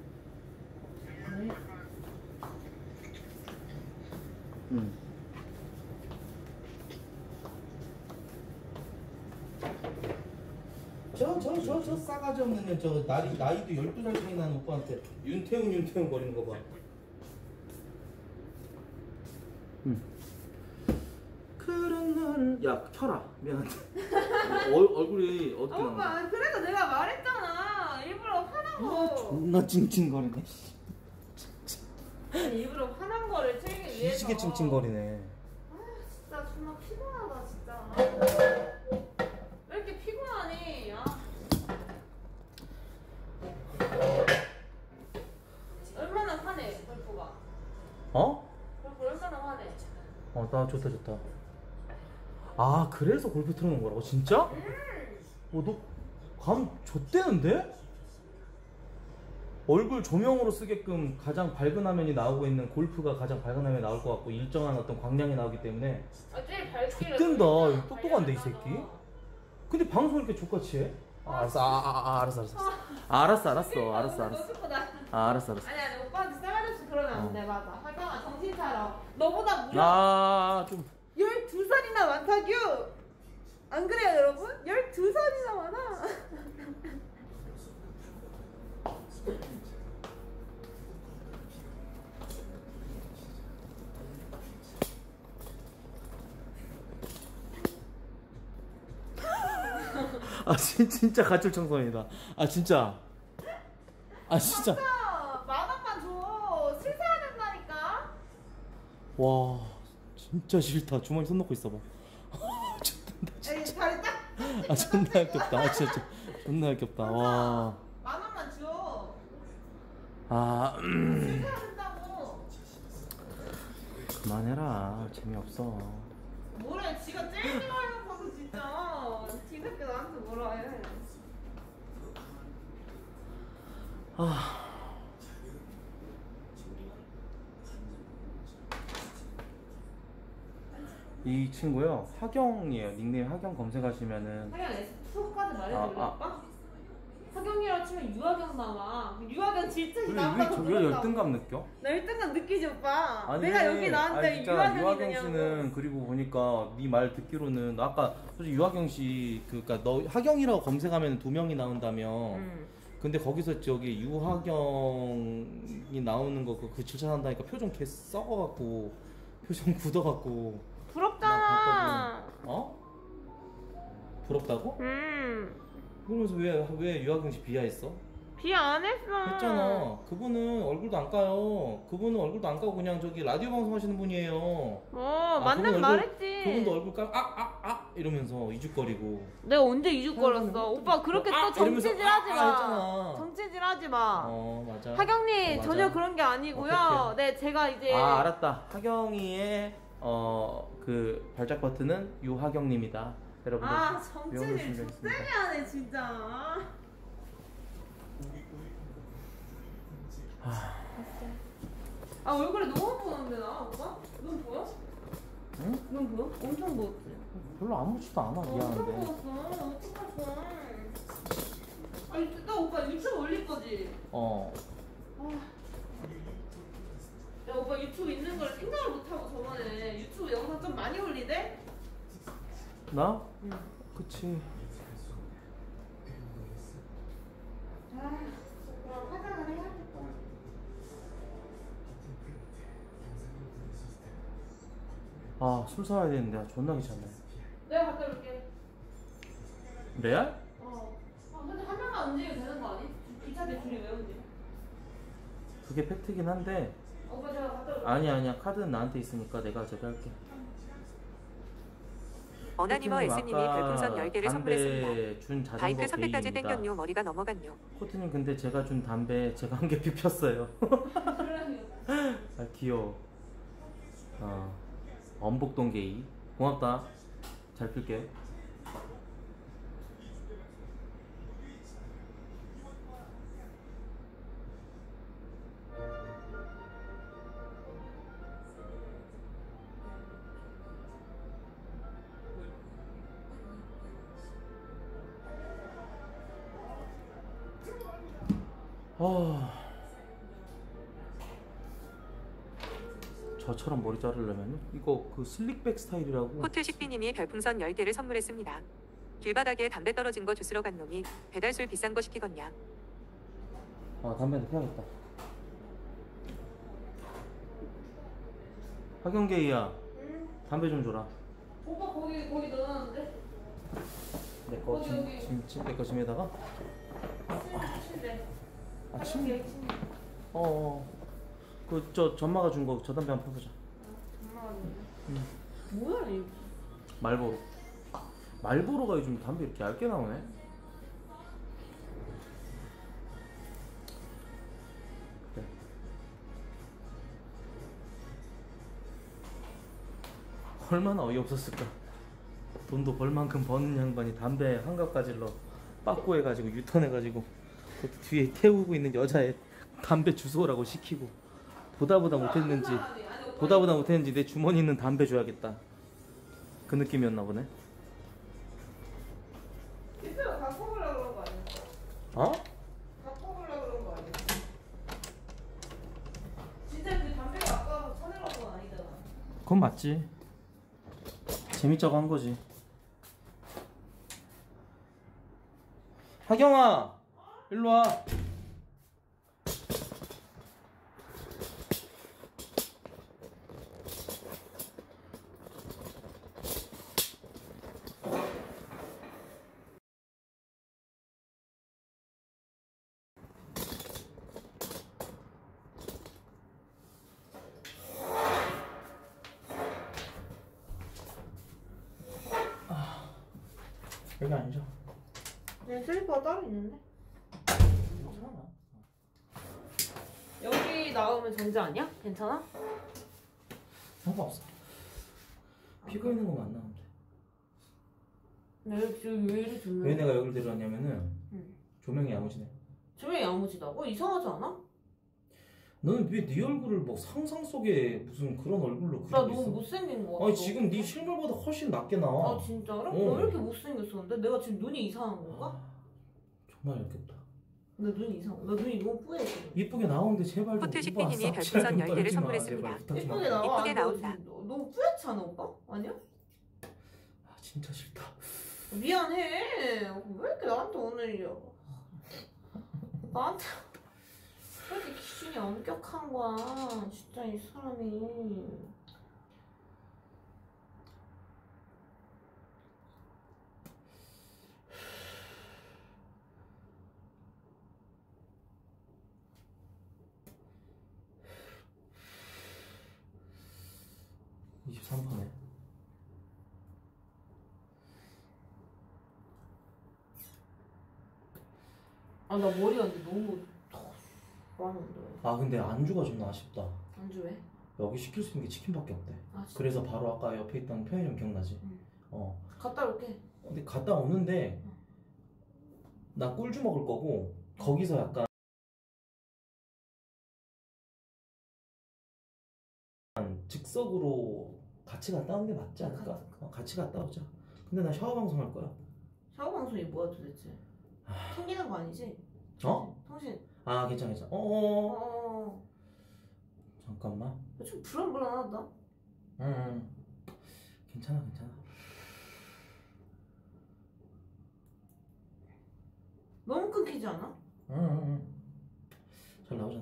응. 저 저 저 저 싸가지 없는 년 저 나이 나이도 열두 살 차이 나는 오빠한테 윤태훈 윤태훈 거리는 거 봐. 응. 그런 너를 야 켜라 미안한데. 어, 얼굴이 어떻게 나온 거야? 오빠 그래서 내가 말했잖아. 일부러 화난 거. 존나 찡찡거리네. 일부러 화난 거를 채우기 위해서. 뒤지게 찡찡거리네. 아 진짜 존나 피곤하다 진짜. 왜 이렇게 피곤하니? 아. 얼마나 화내 골프가? 어? 골프 얼마나 화내? 어, 나 좋다 좋다. 아, 그래서 골프 틀어놓은 거라고? 진짜? 어, 너 감 좆대는데? 얼굴 조명으로 쓰게끔 가장 밝은 화면이 나오고 있는 골프가 가장 밝은 화면이 나올 것 같고 일정한 어떤 광량이 나오기 때문에 아, 제일 밝기를 좆된다. 보니까 똑똑한데 이 새끼? 관리하잖아. 근데 방송 이렇게 족같이 해? 아, 알았어, 아, 아, 아, 알았어, 알았어, 아, 알았어, 알았어, 알았어, 알았어, 아, 알았어, 알았어. 아니 아니 오빠한테 싸가지 없이 그러면 안 돼. 어. 맞아. 하경아 정신 차려. 너보다 무려 아, 좀 열두 살이나 많다규. 안 그래요 여러분? 열두 살이나 많아. 아, 진, 진짜 가출 청소년이다. 아, 진짜. 아, 진짜. 진짜 만 원만 줘. 술 사야 된다니까. 와, 진짜 싫다. 주머니 손 넣고 있어봐. 에이 다리 딱. 아, 존나 역겹다. 아, 진짜 존나 역겹다. 와. 만 원만 줘. 아, 음. 술 사야 된다고. 그만해라. 재미없어. 뭐래 지가 제일 좋아하는 거도 진짜. 지새끼 나한테 뭐라 해. 아. 이 친구요, 하경이에요. 닉네임 하경 검색하시면은 하경 에스프까지 말해줄래 아, 아. 오빠? 하경이라 치면 유하경 나와. 유하경 진짜 왜, 나보다 더 왜, 왜 부럽다. 열등감 느껴? 나 일등감 느끼지 오빠. 아니, 내가 여기 나한테 아니, 진짜 유하경이 유하경 되냐고. 씨는 그리고 보니까 네 말 듣기로는 너 아까 솔직히 유하경 씨 그니까 너 하경이라고 검색하면 두 명이 나온다며. 음. 근데 거기서 저기 유하경이 나오는 거 그 칠천 한다니까 표정 개 썩어갖고 표정 굳어갖고 부럽잖아. 나 봤거든. 어? 부럽다고? 음. 그러면서 왜 왜 유하경 씨 비하했어? 비 안 했어. 했잖아. 그분은 얼굴도 안 까요. 그분은 얼굴도 안 까고 그냥 저기 라디오 방송 하시는 분이에요. 어, 아, 맞는 그분 말했지. 그분도 얼굴 까, 아, 아, 아 이러면서 이죽거리고. 내가 언제 이죽거렸어? 오빠 그렇게 아, 또 정치질 이러면서 하지 아, 마. 했잖아. 정치질 하지 마. 어, 맞아. 하경님 어, 맞아. 전혀 그런 게 아니고요. 어떡해. 네, 제가 이제 아, 알았다. 하경이의 어, 그 발작 버튼은 유하경님이다. 여러분들. 아, 외워놓으시면 정치질 되겠습니다. 족대게 하네 진짜. 아 얼굴에 너무 보는데 나 오빠? 눈 보여? 응? 눈 보여? 엄청 보였지. 별로 아무렇지도 않아. 엄청 미안한데. 보였어. 어떡할 아니 나 오빠 유튜브 올릴 거지? 어. 야 오빠 유튜브 있는 걸 생각을 못하고 저번에 유튜브 영상 좀 많이 올리대? 나? 응. 그치. 아 그럼 화장을 해야겠다. 아, 술 사야 되는데 아, 존나 귀찮네. 내가 갔다 올게. 레알? 어. 아 근데 한 명만 움직이면 되는 거 아니? 기차 대출이 왜 움직여? 그게 팩트긴 한데 오빠 제가 갔다 올게. 아니 아니야. 카드는 나한테 있으니까 내가 저기 할게. 어나니머 코트님 S님이 아까 별풍선 열 개를 담배 선물했습니다. 준 자전거 바이크 선배까지 개입니다. 땡겼뇨. 머리가 넘어갔뇨. 코트님 근데 제가 준 담배 제가 한 개 피웠어요. 아, 귀여워. 어, 엄복동 게이 고맙다. 잘 필게. 아, 저처럼 머리 자르려면 이거 그 슬릭백 스타일이라고. 코트 식비님이 별풍선 열 개를 선물했습니다. 길바닥에 담배 떨어진 거 주스러 간 놈이 배달술 비싼 거 시키겠냐. 아, 담배도 피워야겠다. 하경계이야, 응? 담배 좀 줘라. 오빠 거기 거기 넣어놨는데? 내거 어디, 어디? 짐, 짐, 내거 짐에다가. 침대. 아, 침. 침대. 침대. 어, 어. 그 저 전마가 준 거 저 담배 한번 펴보자. 엄마가 넣었네. 응. 뭐야 이거? 말보로. 말보로가 요즘 담배 이렇게 얇게 나오네. 그래. 얼마나 어이없었을까. 돈도 벌 만큼 버는 양반이 담배 한 갑가질러 빠꾸 해가지고 유턴해가지고 그 뒤에 태우고 있는 여자애 담배 주워라고 시키고 보다 보다 못했는지 보다 보다 못했는지 내 주머니 있는 담배 줘야겠다 그 느낌이었나 보네. 이따가 갖고 오려고 그런 거 아니야? 어? 갖고 오려고 그런 거 아니야? 진짜 그 담배가 아까워서 쳐내려고 건 아니잖아. 그건 맞지. 재밌자고 한 거지. 하경아, 일로 와. 여기 앉아. 내 슬리퍼가 따로 있는데? 여기 나오면 정지 아니야? 괜찮아? 상관없어. 피고 있는 거만 안 나오면 돼. 왜 이렇게 왜 이리 조명? 왜 내가 여기를 데려왔냐면은 응. 조명이 야무지네. 조명이 야무지다고? 이상하지 않아? 너는 왜 네 얼굴을 뭐 상상 속에 무슨 그런 얼굴로 나 그리고 너무 있어? 못생긴 거 같아. 아니 지금 네 실물보다 훨씬 낫게 나와. 아 진짜로? 어. 너 왜 이렇게 못생겼었는데? 내가 지금 눈이 이상한 건가? 아, 정말 얇겠다. 나 눈이 이상. 나 눈이 너무 뿌얘 지금. 이쁘게 나오는데 제발 좀 포트 오빠 식비님이 싹 별풍선 좀 열 개를 떨지 마. 선물했습니다. 제발 부탁 좀 예쁘게 할게. 나와. 이쁘게 아니, 너 나온다. 지금 너- 너무 뿌옇지 않아 오빠? 아니야? 아, 진짜 싫다. 미안해. 왜 이렇게 나한테 오늘 나한테 왜 이렇게 기준이 엄격한 거야? 진짜 이 사람이. 이십삼 번에 아 나 머리가 근데 너무 많은데. 아 근데 안주가 좀 아쉽다. 안주 왜? 여기 시킬 수 있는 게 치킨밖에 없대. 아 진짜? 그래서 바로 아까 옆에 있던 편의점 기억나지? 응. 어. 갔다 올게. 근데 갔다 오는데 나 꿀주 먹을 거고 거기서 약간 즉석으로 같이 갔다 오는 게 맞지 않을까? 어, 같이 갔다 오자. 근데 나 샤워 방송 할 거야. 샤워 방송이 뭐야 도대체? 챙기는 거 아니지? 어? 통신. 아 괜찮아 괜찮아. 어어. 어. 잠깐만. 좀 불안불안하다. 응, 응. 괜찮아 괜찮아. 너무 끊기지 않아? 응, 응, 응. 잘 나오잖아.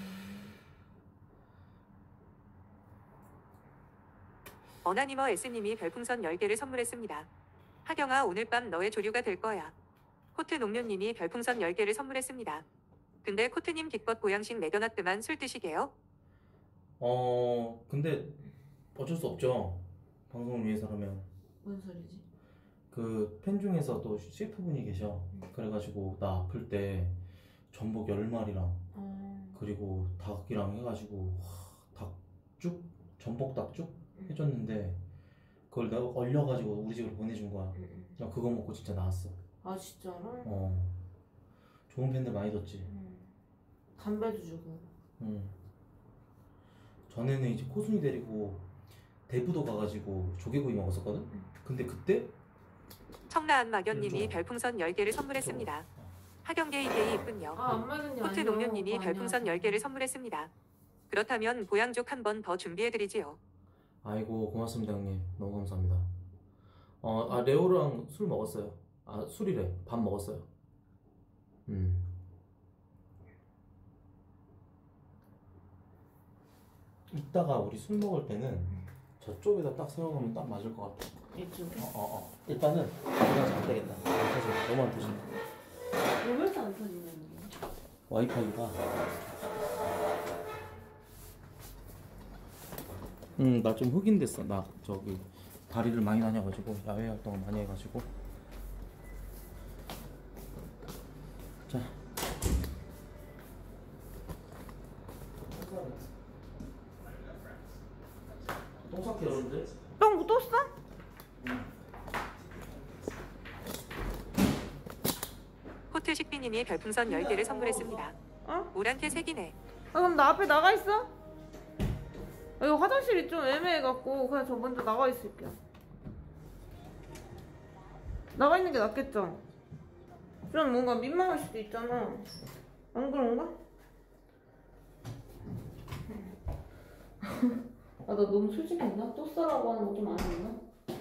어나니머 S님이 별풍선 열 개를 선물했습니다. 하경아 오늘 밤 너의 조류가 될 거야. 코트 농료님이 별풍선 열 개를 선물했습니다. 근데 코트님 기껏 보양식 먹여놨더만 술 드시게요? 어 근데 어쩔 수 없죠. 방송을 위해서라면. 뭔 소리지? 그 팬 중에서 또 셰프분이 계셔. 그래가지고 나 아플 때 전복 열 마리랑 어. 그리고 닭이랑 해가지고 하, 닭죽? 전복 닭죽? 해줬는데 그걸 내가 얼려가지고 우리 집으로 보내준 거야. 응, 응. 나 그거 먹고 진짜 나았어. 아 진짜로? 어 좋은 팬들 많이 뒀지. 응. 담배도 주고. 응. 전에는 이제 코순이 데리고 대부도 가가지고 조개구이 먹었었거든? 응. 근데 그때 청라한 막연님이 음, 좋아. 별풍선 열 개를 선물했습니다. 하경계이 게이 이쁜요. 아 안마근이 코트 농료님이 별풍선 열 개를 선물했습니다. 그렇다면 보양죽 한 번 더 준비해드리지요. 아이고 고맙습니다 형님. 너무 감사합니다. 어, 아 레오랑 술 먹었어요. 아 술이래. 밥 먹었어요. 음. 이따가 우리 술 먹을 때는 저쪽에다 딱 세워놓으면 딱 맞을 것 같아. 이쪽에? 어어 어. 일단은 그냥 잘 되겠다. 안 터져. 너무 안 터져. 왜 이렇게 안 터지냐는 게. 와이파이가 음 나 좀 흑인됐어. 나 저기 다리를 많이 다녀가지고 야외 활동을 많이 해가지고. 자. 똥 쌌게 여러분들. 똥 또 싸? 코트 식비님이 별풍선 열 개를 선물했습니다. 어? 오랑캐 색이네. 아 그럼 나 앞에 나가 있어? 아, 이거 화장실이 좀 애매해갖고 그냥 저 먼저 나가 있을게요. 나가 있는 게 낫겠죠? 좀 뭔가 민망할 수도 있잖아. 안 그런가? 아, 나 너무 솔직했나? 또 싸라고 하는 거 좀 아니었나?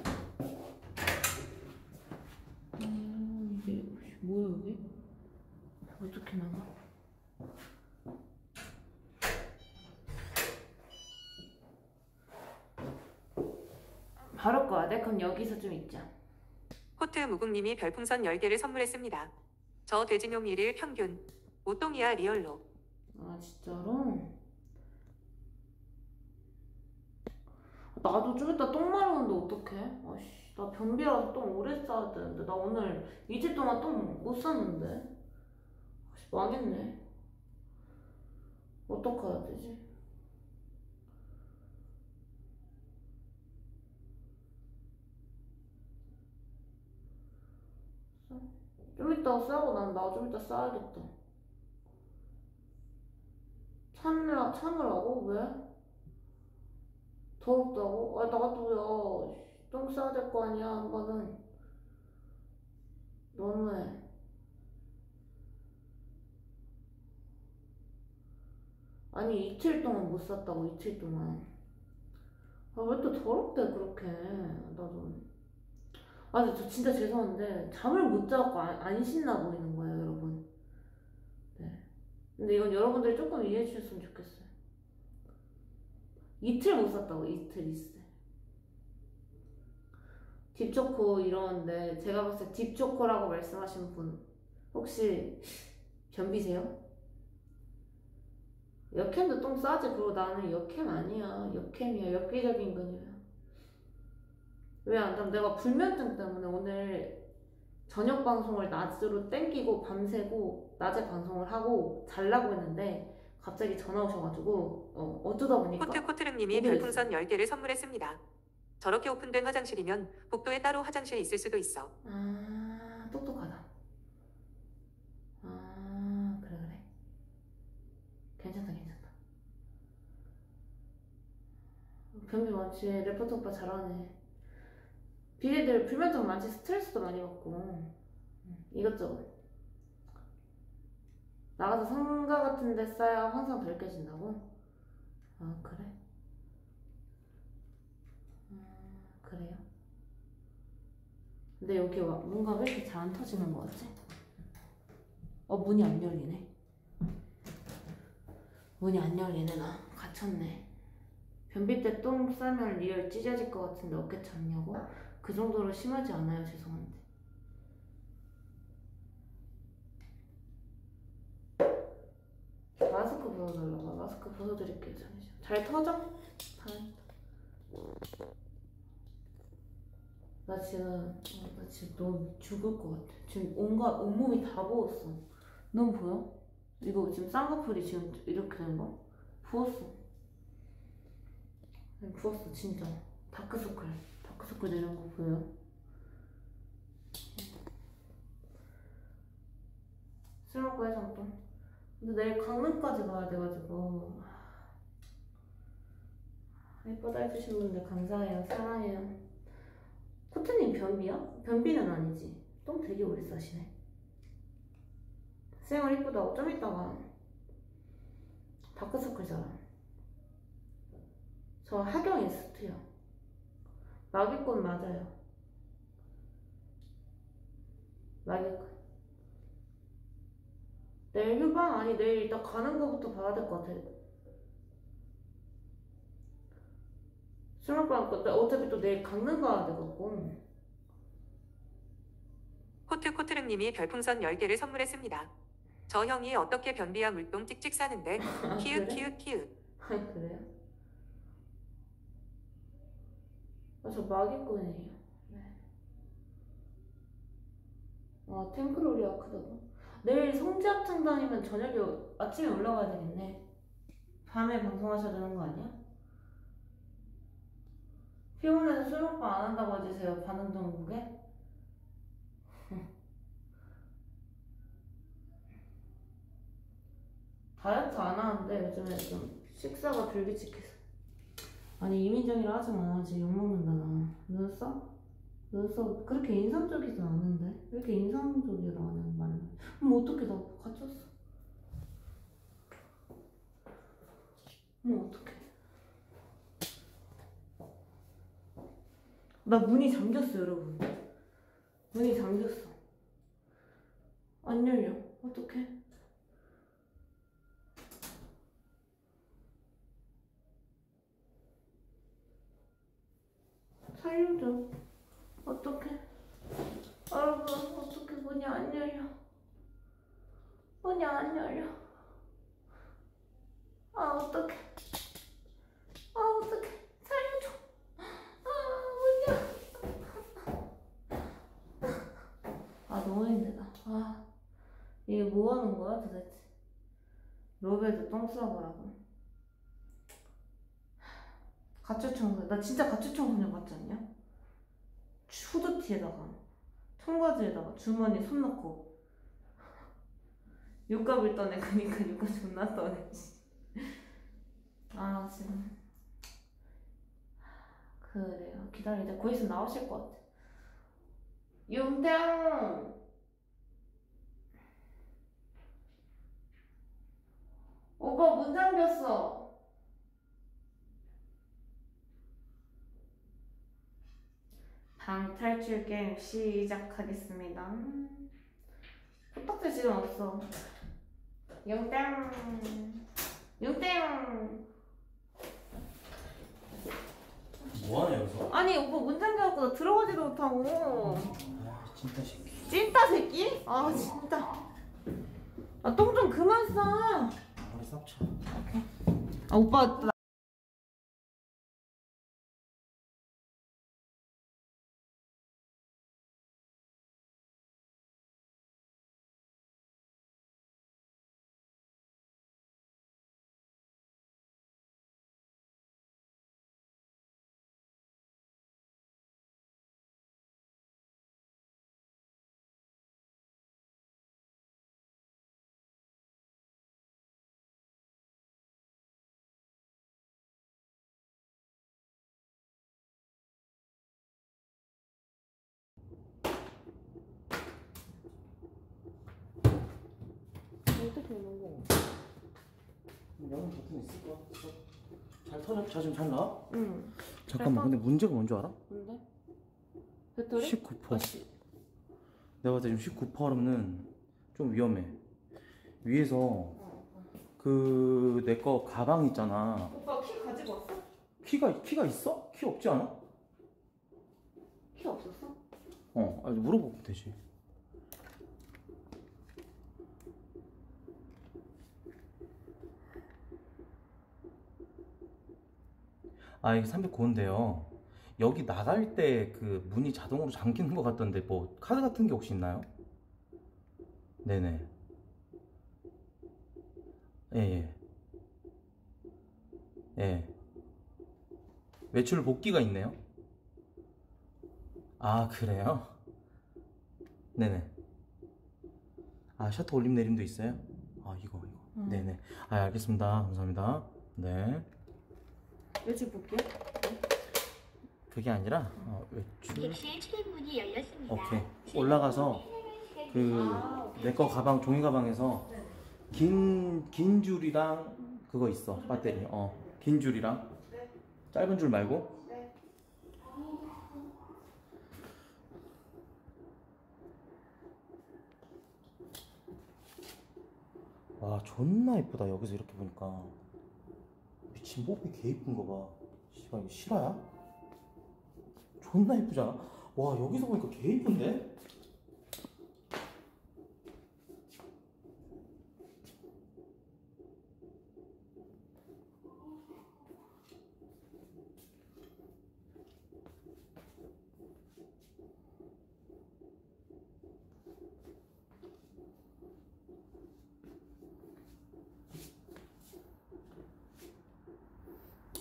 음, 이게 뭐야 여기? 어떻게 나가? 바로 꺼야 돼? 그럼 여기서 좀 있자. 코트 무국님이 별풍선 열 개를 선물했습니다. 저 돼지뇽 일일 평균 오똥이야 리얼로. 아 진짜로? 나도 좀 이따 똥 마르는데 어떡해? 아씨 나 변비라서 똥 오래 싸야 되는데 나 오늘 이틀 동안 똥 못 쌌는데. 아씨 망했네. 어떡해야 되지? 좀 이따 싸고 난 나 좀 이따 싸야겠다. 참으라, 참으라고? 왜? 더럽다고? 아 나도 야 똥 싸야 될 거 아니야 한 번은. 너무해. 아니 이틀 동안 못 쌌다고 이틀 동안. 아 왜 또 더럽대 그렇게. 나도 아 근데 저 진짜 죄송한데 잠을 못 자고 안, 안 신나 보이는 거예요 여러분. 네. 근데 이건 여러분들이 조금 이해해 주셨으면 좋겠어요. 이틀 못 샀다고 이틀 이틀. 딥초코 이러는데 제가 봤을 때 딥초코라고 말씀하신 분 혹시 변비세요? 역캠도 똥 싸지. 그리고 나는 역캠 아니야. 역캠이야. 엽기적인 근이야. 왜 안 돼? 내가 불면증 때문에 오늘 저녁 방송을 낮으로 땡기고 밤새고 낮에 방송을 하고 자려고 했는데 갑자기 전화 오셔가지고 어, 어쩌다 보니까 코트 코트름님이 오늘 별풍선 열 개를 선물했습니다. 저렇게 오픈된 화장실이면 복도에 따로 화장실 있을 수도 있어. 아 똑똑하다. 아 그래 그래 괜찮다 괜찮다. 변비 많지. 레포트 오빠 잘하네. 비리들 불면증 많지. 스트레스도 많이 받고 이것저것. 나가서 상가 같은 데 싸야 항상 덜 깨진다고? 아 그래? 음, 그래요? 근데 여기 와, 뭔가 왜 이렇게 잘 안 터지는 거 같지? 어 문이 안 열리네. 문이 안 열리네. 나 갇혔네. 변비 때 똥 싸면 리얼 찢어질 것 같은데 어깨 참냐고? 그 정도로 심하지 않아요. 죄송한데. 마스크 벗어달라고. 마스크 벗어드릴게요. 잠시만. 잘 터져? 다행이다. 나 지금 어, 나 지금 너무 죽을 것 같아. 지금 온갖 온몸이 다 부었어. 너무 보여? 이거 지금 쌍꺼풀이 지금 이렇게 된 거? 부었어. 부었어 진짜. 다크서클 다크서클 내는 거 보여요? 술 먹고 해장도. 근데 내일 강릉까지 가야 돼가지고. 예쁘다 해주신 분들 감사해요. 사랑해요. 코트님 변비야? 변비는 아니지. 똥 되게 오래 싸시네. 수영을 이쁘다고 좀 이따가 다크서클잖아. 저 하경 에스트요. 마개꽃 맞아요. 마개꽃. 내일 휴방? 아니 내일 일단 가는 거부터 봐야 될 것 같아. 술 먹고 안 건데 어차피 또 내일 강릉 가야 돼갖고. 코트 코트름님이 별풍선 열 개를 선물했습니다. 저 형이 어떻게 변비야 물똥 찍찍 싸는데 아, 키읔 그래? 키읔 키읔. 아 그래요? 아, 아, 저 마기꾼이에요. 네. 아, 탱크롤이 아크다고. 내일 성지합창 다니면 저녁에 아침에 올라가야 되겠네. 밤에 방송하셔야 되는 거 아니야? 피곤해서 술 먹방 안 한다고 해주세요. 반응 정국에. 다이어트 안 하는데 요즘에 좀 식사가 불규칙해서. 아니 이민정이라 하지 마. 지금 욕먹는다 나. 눈썹? 눈썹 그렇게 인상적이지 않은데 왜 이렇게 인상적이라 하는 말을. 그럼 어떡해 나 갇혔어. 어머 어떡해. 나 문이 잠겼어 여러분. 문이 잠겼어. 안 열려. 어떡해. 살려줘. 어떡해. 여러분 어떡해. 문이 안 열려. 문이 안 열려. 아 어떡해. 아 어떡해. 살려줘. 아 문이 아 너무 힘들다. 아 이게 뭐 하는 거야 도대체. 로베도 똥 싸보라고. 가출청소년. 나 진짜 가출청소년 같지 않냐? 후드티에다가 청바지에다가 주머니 손 넣고 육갑을 떠내. 그니까 육갑 존나 떠내. 아 지금 그래요. 기다려. 이제 곧 있으면 나오실 것 같아. 용태 오빠 문 잠겼어. 방탈출 게임 시작하겠습니다. 코딱지 지금 없어. 용땡 용땡. 뭐하냐 여기서? 아니 오빠 문 잠겨갖고 나 들어가지도 못하고. 아 진짜 새끼. 찐따 새끼? 아 진짜. 아 똥 좀 그만 싸. 아 그래 쌉쳐. 아 오빠 나... 어떻게 이런 거? 여기 버튼 있을 것 같아. 잘 터져? 자 지금 잘 나와? 응. 잠깐만 근데 문제가 뭔지 알아? 뭔데? 배터리? 십구 퍼센트. 아, 씨. 내가 봤을 때 지금 십구 퍼센트면은 좀 위험해. 위에서 그 내 거 가방 있잖아. 오빠 키 가지고 왔어? 키가 키가 있어? 키 없지 않아? 키 없었어? 어, 아니 물어보면 되지. 아 이게 삼백구인데요. 여기 나갈 때 그 문이 자동으로 잠기는 것 같던데 뭐 카드 같은 게 혹시 있나요? 네네. 예예. 예. 예. 외출 복귀가 있네요. 아 그래요? 네네. 아 셔터 올림 내림도 있어요? 아 이거 이거. 음. 네네. 아 알겠습니다. 감사합니다. 네. 외출 볼게요. 그게 아니라 어, 외출. 객실 출입문이 열렸습니다. 오케이. 올라가서 그 내 거 가방 종이 가방에서 긴 긴 줄이랑 그거 있어 배터리. 어 긴 줄이랑 짧은 줄 말고. 와 존나 예쁘다. 여기서 이렇게 보니까 미친 뽀삐 개 이쁜 거 봐. 씨발 이거 실화야? 존나 예쁘잖아. 와 여기서 보니까 개 이쁜데?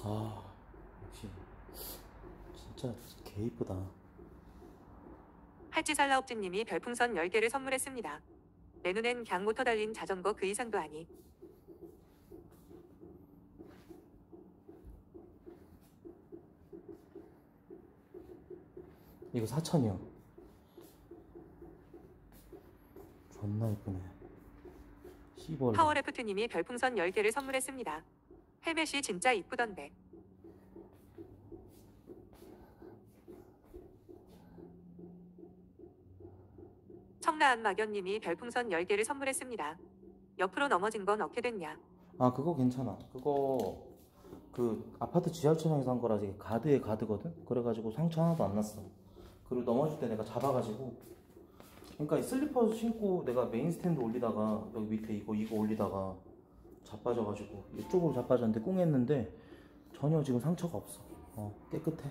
아 역시 진짜 개 이쁘다. 할지살라옥진님이 별풍선 열 개를 선물했습니다. 내 눈엔 그냥 모터 달린 자전거 그 이상도 아니. 이거 사천이요. 존나 이쁘네. 시벌. 파워레프트님이 별풍선 열 개를 선물했습니다. 헬멧이 진짜 이쁘던데. 청라안 막연님이 별풍선 열 개를 선물했습니다. 옆으로 넘어진 건 어떻게 됐냐? 아 그거 괜찮아. 그거 그 아파트 지하철장에서 한 거라 이게 가드에 가드거든. 그래가지고 상처 하나도 안 났어. 그리고 넘어질 때 내가 잡아가지고, 그러니까 이 슬리퍼 신고 내가 메인 스탠드 올리다가 여기 밑에 이거 이거 올리다가 자빠져가지고 이쪽으로 자빠졌는데 꽁했는데 전혀 지금 상처가 없어. 어 깨끗해.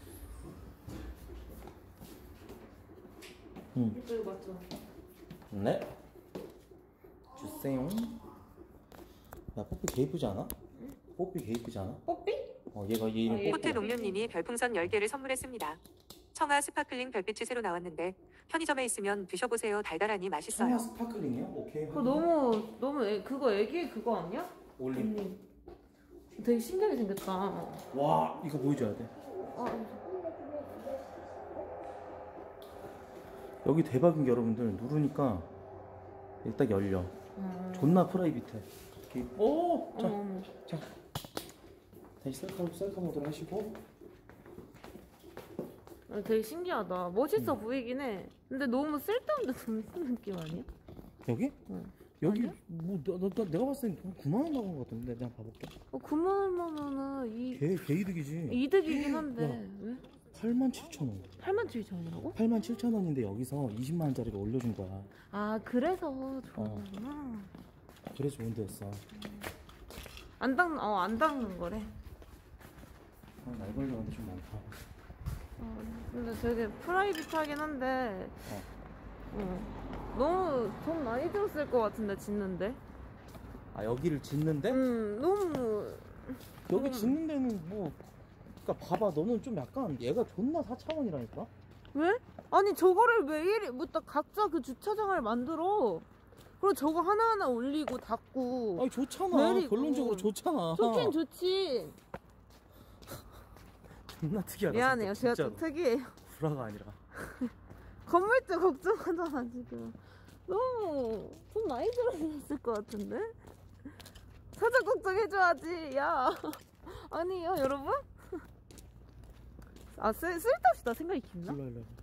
응. 이거 맞죠? 네. 주세요. 야 뽀삐 개 이쁘지 않아? 응? 뽀삐 개 이쁘지 않아? 뽀삐? 어 얘가 얘 이름 아, 얘 뽀삐. 호텔 농류님이 별풍선 열 개를 선물했습니다. 청아 스파클링 별빛이 새로 나왔는데 편의점에 있으면 드셔보세요. 달달하니 맛있어요. 청아 스파클링이요? 오케이. 그거 너무 너무 애, 그거 애기 그거 아니야? 올림. 언니. 되게 신기하게 생겼다. 와 이거 보여줘야 돼. 아, 여기 대박인 게 여러분들 누르니까 일단 열려. 음. 존나 프라이빗해. 이렇게. 오! 자, 어머 어머. 자. 다시 셀카, 셀카 모드로 하시고. 아, 되게 신기하다. 멋있어 보이긴 해. 근데 너무 쓸데없는 돈 쓰는 느낌 아니야? 여기? 응. 여기 아니야? 뭐 나, 나, 나, 내가 봤을 땐 구만 원 나간 것 같은데 내가 봐볼게. 어, 구만 원이면은 이 개, 개 이득이지. 이득이긴 한데 야. 왜? 팔만 칠천 원. 팔만 칠천 원이라고? 팔만 칠천 원인데 여기서 이십만 원짜리를 올려준 거야. 아 그래서 좋은 거구나. 그래서 좋은 데였어. 안 닦는 어안 닦는 거래. 아, 날 걸려는데 좀 많다. 어, 근데 되게 프라이빗하긴 한데 어. 어. 너무 돈 많이 들었을 것 같은데 짓는데. 아 여기를 짓는데? 음 너무 여기 음. 짓는 데는 뭐, 그러니까 봐봐, 너는 좀 약간 얘가 존나 사차원이라니까. 왜? 아니 저거를 왜 이리 뭐딱 각자 그 주차장을 만들어. 그리고 저거 하나하나 올리고 닫고. 아니 좋잖아. 내리고. 결론적으로 좋잖아. 좋긴 좋지. 존나 특이하다. 미안해요. 제가 진짜로. 좀 특이해요. 불화가 아니라. 건물주 걱정하잖아 지금. 너무 돈 많이 들었을 것 같은데? 사장 걱정해줘야지. 야 아니에요 여러분? 아 쓸, 쓸데없이 나 생각이 깊나? 일로 일로.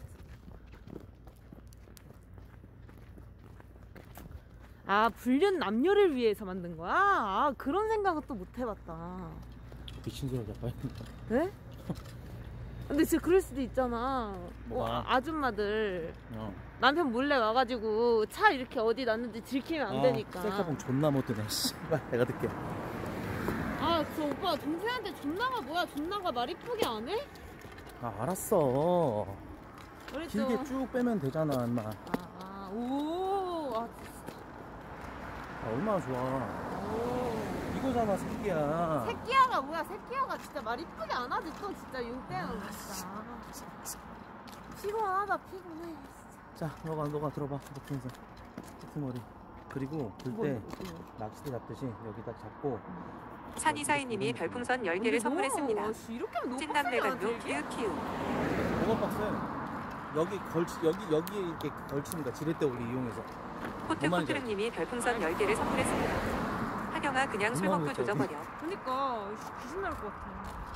아 불륜 남녀를 위해서 만든 거야? 아 그런 생각은 또 못 해봤다. 미친 소리 하자 빨리. 네? 근데 진짜 그럴 수도 있잖아. 뭐 뭐야? 아줌마들 어. 남편 몰래 와가지고 차 이렇게 어디 놨는지 들키면 안 아, 되니까. 셀카봉 존나 못 드네. 씨발 내가 듣게. 아, 저 오빠 동생한테 존나가 뭐야? 존나가 말 이쁘게 안 해? 아 알았어. 그랬죠. 길게 쭉 빼면 되잖아, 인마. 아, 아, 오, 아, 진짜. 아, 얼마나 좋아. 오. 이거잖아, 새끼야. 새끼야가 뭐야? 새끼야가 진짜 말 이쁘게 안 하지 또 진짜 욕 때문에 진짜. 피곤하다 피곤해. 진짜. 자, 너가 너가 들어봐. 이렇게 해서 머리. 그리고 볼 때 낚싯대 잡듯이 여기다 잡고. 산이사이님이 별풍선 열 개를 선물했습니다. 이렇게 하면 너무 찐남매간도 빡세게 키우키우. 뭐가 빡세? 여기 걸치 여기 여기에 이렇게 걸치는 거야. 지렛대 올리 이용해서. 호트코트름님이 별풍선 열 개를 선물했습니다. 하경아 그냥 술 먹고 조져버려. 그니까 귀신 나올 것 같아.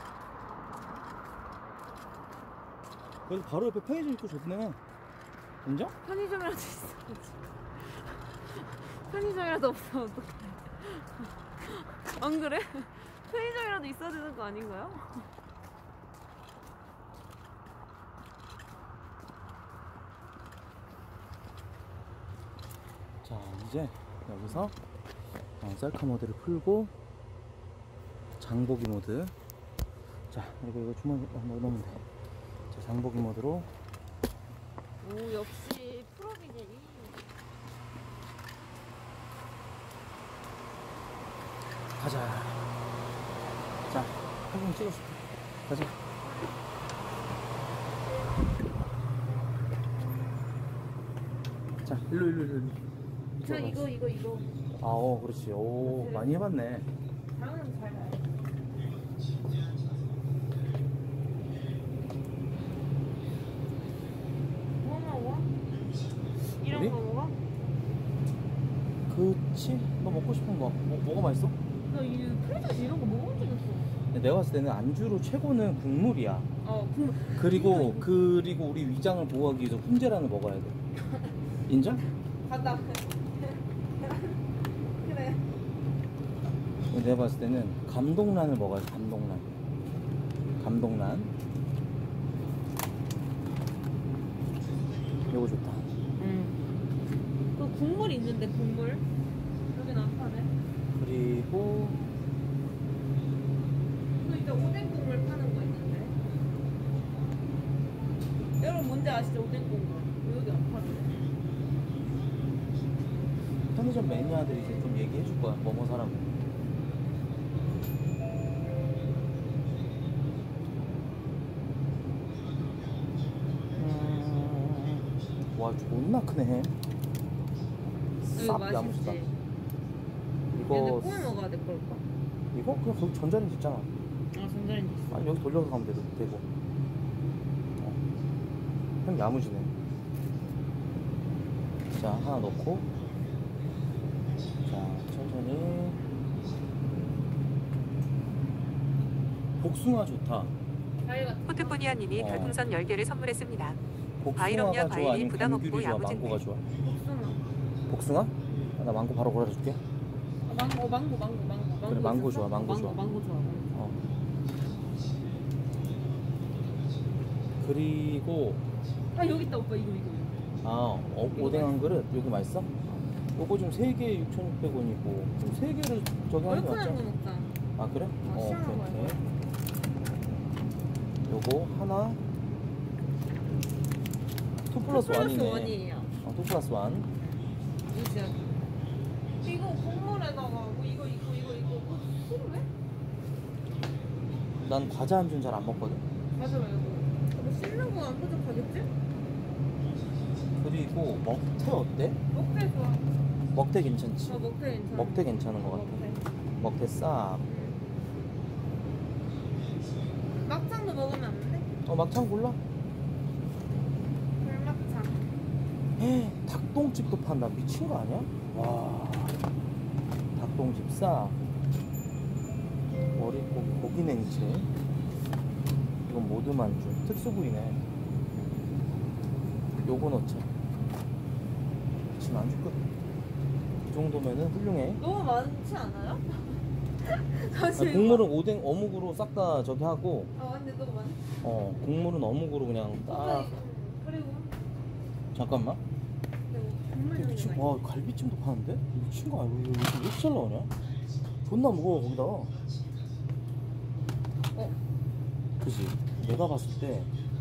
그래서 바로 옆에 편의점 있고 좋네. 인정? 편의점이라도 있어. 편의점이라도 없으면 어떡해. 안 그래? 편의점이라도 있어야 되는 거 아닌가요? 자, 이제 여기서 어, 셀카 모드를 풀고 장보기 모드. 자, 이거 이거 주머니 한번 넣으면 돼. 자, 장보기 모드로. 오 역시 프로비제니. 가자. 자, 사진 찍었어. 가자. 자, 일로 일로 일로. 저 이거 이거 이거. 아, 어, 그렇지. 오, 많이 해봤네. 당은 잘 가요. 뭐 먹어? 이런 우리? 거 먹어? 그치? 너 먹고 싶은 거. 뭐, 뭐가 맛있어? 나이 프리즈에서 이런 거 먹어본 적 없어. 내가 봤을 때는 안주로 최고는 국물이야. 어, 그 그리고 그리고 우리 위장을 보호하기 위해서 훈제란을 먹어야 돼. 인정? 갔다. 그래. 내가 봤을 때는 감동란을 먹어야 돼. 감동란. 감동란. 이거 좋다. 응. 그 국물 있는데 국물? 여긴 안 파네. 그리고 또 이제 오뎅 국물 파는 거 있는데. 여러분 뭔지 아시죠? 오뎅 국물. 여기 안 파네. 편의점 매니아들이 이제 좀 얘기해 줄 거야. 뭐뭐 사라고. 음... 와, 존나 크네. 이거 쌉 야무지다. 맛있지? 이거 근데 구워 먹어야 될 걸까? 이거 그냥 거기 전자레인지 있잖아. 아 전자레인지 있어. 아니 여기 돌려서 가면 되고. 되고. 어. 형 야무지네. 자, 하나 넣고. 자, 천천히. 복숭아 좋다. 과일 같은 거. 포트포니아님이 어. 별풍선 열 개를 선물했습니다. 과일 없냐, 복숭아가 좋아? 과일이 아니면 부담 없고 감귤이 좋아? 야무진데. 망고가 좋아? 복숭아. 복숭아? 아, 나 망고 바로 골라다 줄게. 아, 망고 망고 망고 망고 망고. 그래, 망고 있었어? 좋아, 망고 망고 좋아. 망고 좋아. 어. 그리고 아 여기 있다 오빠 이거 이거. 이거. 아, 어, 오뎅 한 그릇 여기 맛있어? 요거 좀 세 개에 육천육백 원이고 좀 세 개를 저기 하는 게 얼큰한 맞죠? 거 먹자. 아, 그래? 아, 어, 시원한 오케이, 거야. 오케이. 요거 하나 투 플러스 원이네. 원이에요. 어, 투 플러스 원. 이제 이거 국물에다가 뭐 이거 이거 이거 이거 뭐 싫어해? 난 과자 안주는 잘 안 먹거든. 맞아 말고. 뭐 씹는 거 안 부족하겠지? 그리고 먹태 어때? 먹태 좋아. 먹태 괜찮지? 어 먹태 괜찮아. 먹태 괜찮은 것 같아. 먹태. 먹태 싹. 막창도 먹으면 안 돼? 어, 막창 골라. 불막창. 에 닭똥집도 판다. 미친 거 아니야? 와, 닭똥집 싹. 머리고기 고기 냉채. 이건 모듬안주 특수부위네. 요거 넣자. 지금 안주 끝. 이 정도면은 훌륭해. 너무 많지 않아요? 아, 사실 국물은 오뎅 어묵으로 싹 다 저기 하고, 아 근데 너무 많이. 어 국물은 어묵으로 그냥 딱. 그리고 잠깐만. 그리고 국물 이거 미친, 종류가 와 갈비찜도 파는데? 미친 거 아니야? 이거 왜 이렇게 잘 나오냐? 존나 무거워 거기다가. 어? 그지? 내가 봤을 때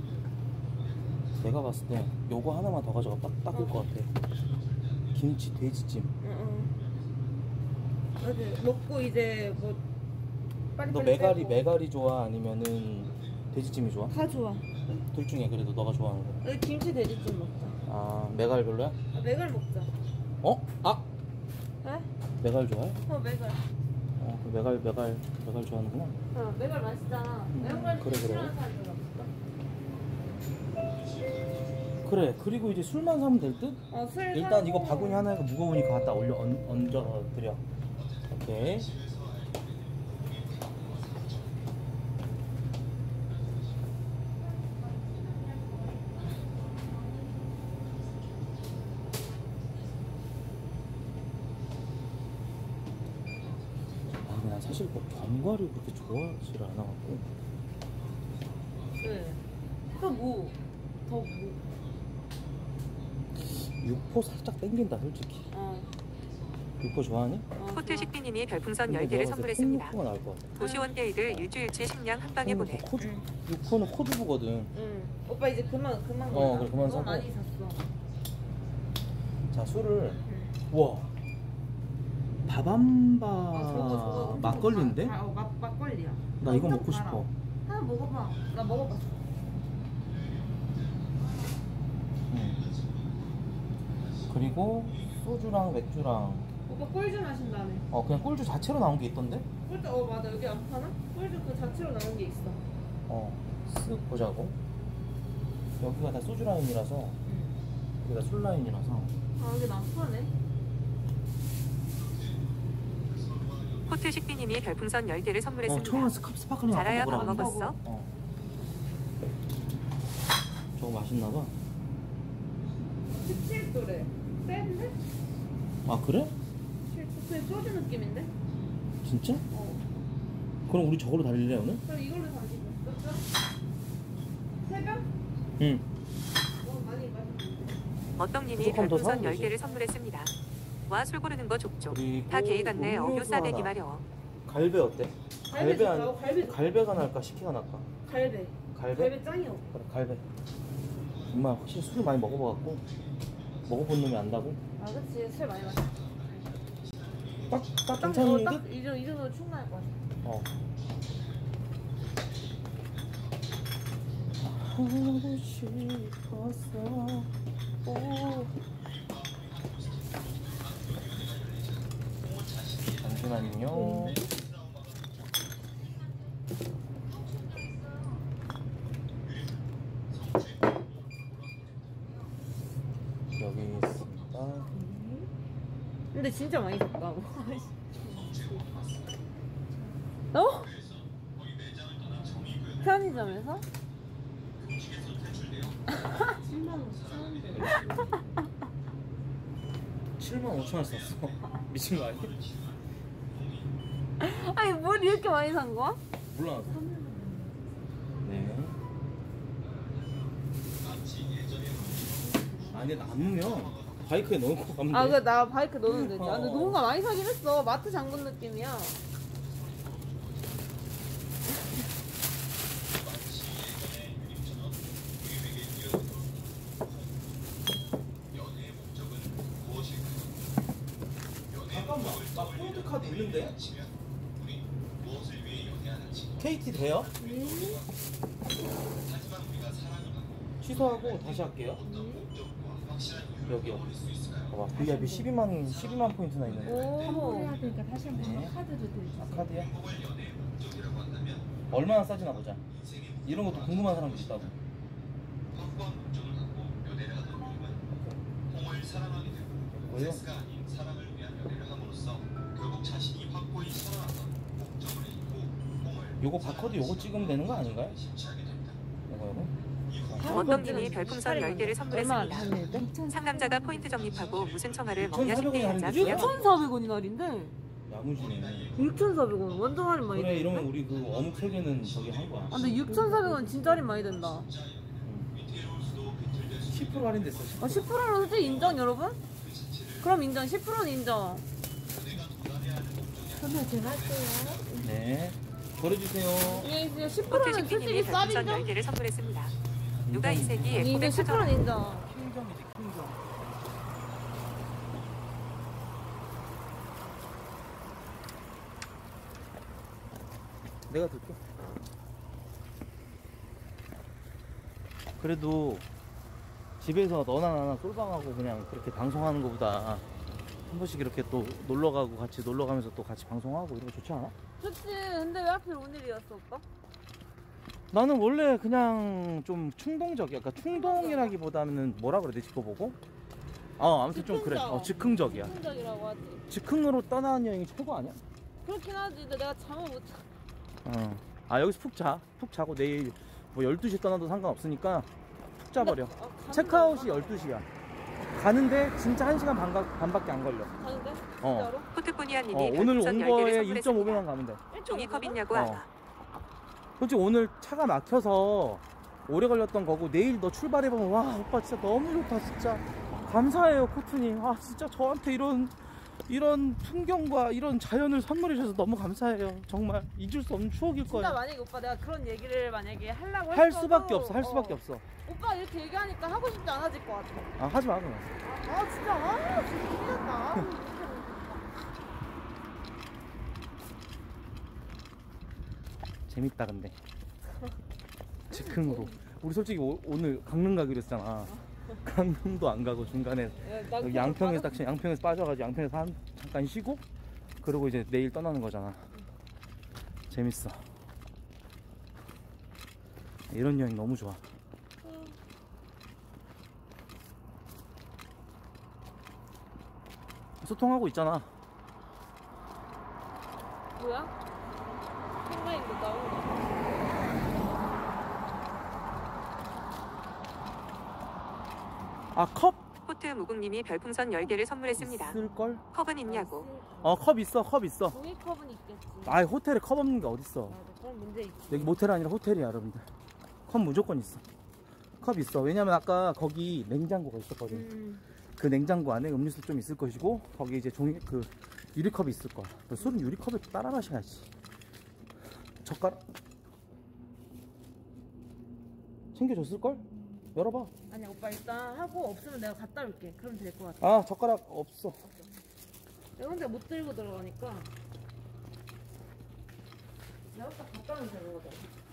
내가 봤을 때 요거 하나만 더 가져가 딱 딱일 것 같아. 김치 돼지찜. 응, 응. 맞아. 먹고 이제 뭐 빨리 너 빨리 메가리 빼고. 메가리 좋아 아니면은 돼지찜이 좋아? 다 좋아. 둘 중에 그래도 너가 좋아하는 거. 여기 김치 돼지찜 먹자. 아 메갈 별로야? 아, 메갈 먹자. 어? 아 에? 메갈 좋아해? 어 메갈. 어, 그 메갈 메갈 메갈 좋아하는구나. 어 메갈 맛있잖아. 음, 메갈 그래, 그래. 싫어하는 사람들 없을까? 그래. 그리고 이제 술만 사면 될 듯? 어 술. 일단 사고. 이거 바구니 하나가 무거우니까 갖다 올려 얹, 얹어 드려. 오케이. 아, 근데 난 사실 뭐 견과류 그렇게 좋아하지를 않아갖고. 네. 또 뭐? 더 뭐? 육포 살짝 땡긴다 솔직히. 어. 육포 좋아하니? 어 포트 좋아. 식비님이 별풍선 근데 열 개를 내가 봤을 때 선물했습니다. 콩육포가 나을 것 같아. 도시원 게이들 일주일치 식량 한 방에 보내. 콩육포 코드, 응. 육포는 코드부거든. 응. 오빠 이제 그만 그만. 어, 골라. 그래, 그만 너무 사고. 많이 샀어. 자, 술을 응. 우와 바밤바 아, 저거 저거. 막걸리인데? 아, 어, 막 막걸리야. 나 이거 엄청 먹고 달아. 싶어. 하나 먹어봐. 나 먹어봤어. 응. 그리고 소주랑 맥주랑 오빠 꿀주 마신다며. 어 그냥 꿀주 자체로 나온 게 있던데? 꿀주 어 맞아 여기 안 파나? 꿀주 그 자체로 나온 게 있어. 어쓱 보자고. 여기가 다 소주 라인이라서 응. 여기가 술 라인이라서. 아 여기 안 파네. 코트 식비님이 별풍선 열 개를 어 선물했습니다. 청아 스컵 스파클링 아까 자라야 밥 먹으라고. 먹었어? 어. 저거 맛있나봐. 십칠 도래. 센데? 아 그래? 그 소주 느낌인데? 진짜? 어. 그럼 우리 저걸로 달릴래 오늘? 그럼 이걸로 다니고. 그렇죠? 세 병? 응. 어 많이 마셨는데. 어떡님이 조금 더 별풍선 사면 열 되지. 개를 선물했습니다. 와 술 고르는 거 족족. 그리고 다 게이 같네. 음료수 어교 싸대기 하나. 마려워. 갈배 어때? 갈배 갈배 안- 좋다. 갈배 좋다. 갈배가 날까 식혜가 날까? 갈배. 갈배? 갈배 짱이요. 그래 갈배. 정말 확실히 술을 많이 먹어봐갖고 먹어본 놈이 안다고? 아 그치 술 많이 마셨어. 딱, 딱 딱, 어, 괜찮은 듯? 딱 이 정도, 이 정도 충분할 것 같아. 어. 하고 싶었어. 오. 잠시만요. 여기 있습니다. 근데 진짜 많이 샀다. 어? 편의점에서? 칠만 오천 원 썼어. 미친 거 아니야? 아니 뭘 이렇게 많이 산 거야? 몰라. 네. 아니 남으면 바이크에 넣고 가면 돼. 아 그 나 바이크 넣으면 되지. 아, 근데 어. 뭔가 많이 사긴 했어. 마트 장군 느낌이야. 잠깐만, 나 포인트 카드 있는데? 케이티 돼요? 취소하고 다시 할게요. 여기요. 봐봐, 브이아이피 십이만, 십이만 포인트나 있는데. 오. 그러니까 다시 한번 네. 카드도 드릴게요. 아, 카드야? 얼마나 싸지나 보자. 이런 것도 궁금한 사람도 있다고. 뭐요? 요거 바코드 요거 찍으면 되는 거 아닌가요? 요거 요거? 원동님이 별풍선 열 개를 얼마 선물했습니다. 할인데? 상남자가 포인트 적립하고 무슨 청아를 먹냐 육천사백 식비 원이 하자. 할인데? 육천사백 원이 날인데? 야무지네. 육천사백 원 완전 할인 많이 그래 되는데? 이러면 우리 그 어묵 세 개는 저기 한 거야. 아 근데 육천사백 원 진짜 할인 많이 된다. 십 퍼센트 할인됐어. 십 아 십 퍼센트는 솔직히 인정 여러분? 그럼 인정 십 퍼센트는 인정. 그러면 제가 할게요. 네. 버려주세요. 안녕히 계세요. 십 코트 퍼센트는 식비님이 솔직히 별풍선 열 쌉인정? 개를 선물했습니다. 누가 이 색이 아니 이거 에코백 십 퍼센트는 사전 인정. 킹정이지 킹정. 내가 들게. 그래도 집에서 너나 나나 솔방하고 그냥 그렇게 방송하는 것보다 한 번씩 이렇게 또 놀러 가고 같이 놀러 가면서 또 같이 방송하고 이런 거 좋지 않아? 좋지. 근데 왜 하필 오늘이었어 오빠? 나는 원래 그냥 좀 충동적이야. 그러니까 충동이라기보다는 뭐라 그래야 되지? 그거 보고? 어, 아무튼 좀 그래. 어, 즉흥적이야. 즉흥적이라고 하지. 즉흥으로 떠나는 여행이 최고 아니야? 그렇긴 하지. 근데 내가 잠을 못 자. 어. 아, 여기서 푹 자. 푹 자고 내일 뭐 열두 시 떠나도 상관없으니까 푹 자버려. 근데, 어, 가는 체크아웃이 건가? 열두 시야. 가는데 진짜 한 시간 반, 반밖에 안 걸려. 가는데? 어. 진짜로? 코트코니아님이 어, 오늘 별풍선 온 열 개를 거에 일 점 오 선물했습니다. 배만 가면 돼. 종이컵 있냐고 어. 하나. 솔직히 오늘 차가 막혀서 오래 걸렸던 거고 내일 너 출발해보면 와 오빠 진짜 너무 좋다 진짜 감사해요 코트님. 아 진짜 저한테 이런 이런 풍경과 이런 자연을 선물해 주셔서 너무 감사해요. 정말 잊을 수 없는 추억일 진짜 거예요. 만약에 오빠 내가 그런 얘기를 만약에 하려고 할 했어도 수밖에 없어. 할 수밖에 어, 없어. 오빠 이렇게 얘기하니까 하고 싶지 않아질 것 같아. 아 하지 마 그럼. 아 진짜 아 진짜 미쳤다. 재밌다 근데 즉흥으로. 우리 솔직히 오, 오늘 강릉 가기로 했잖아. 강릉도 안 가고 중간에 여기 양평에서 딱 양평에서 빠져가지고 양평에서 한, 잠깐 쉬고 그리고 이제 내일 떠나는 거잖아. 재밌어. 이런 여행 너무 좋아. 소통하고 있잖아. 뭐야? 팬라인도 나오고. 아 컵? 포트 무국님이 별풍선 열 개를 선물했습니다. 있을걸? 컵은 있냐고. 어 컵 있어 컵 있어. 종이컵은 있겠지. 아 호텔에 컵 없는 게 어딨어. 아, 그런 문제 있지. 여기 모텔 아니라 호텔이야 여러분들. 컵 무조건 있어. 컵 있어. 왜냐면 아까 거기 냉장고가 있었거든. 음. 그 냉장고 안에 음료수 좀 있을 것이고 거기 이제 종이 그 유리컵이 있을 거야. 또 술은 유리컵에 따라 마셔야지. 젓가락 챙겨줬을걸? 열어봐. 아니 오빠 일단 하고 없으면 내가 갖다 올게. 그럼 될 것 같아. 아 젓가락 없어. 내가 혼자 못 들고 들어가니까 내가 딱 갖다 오면 되거든.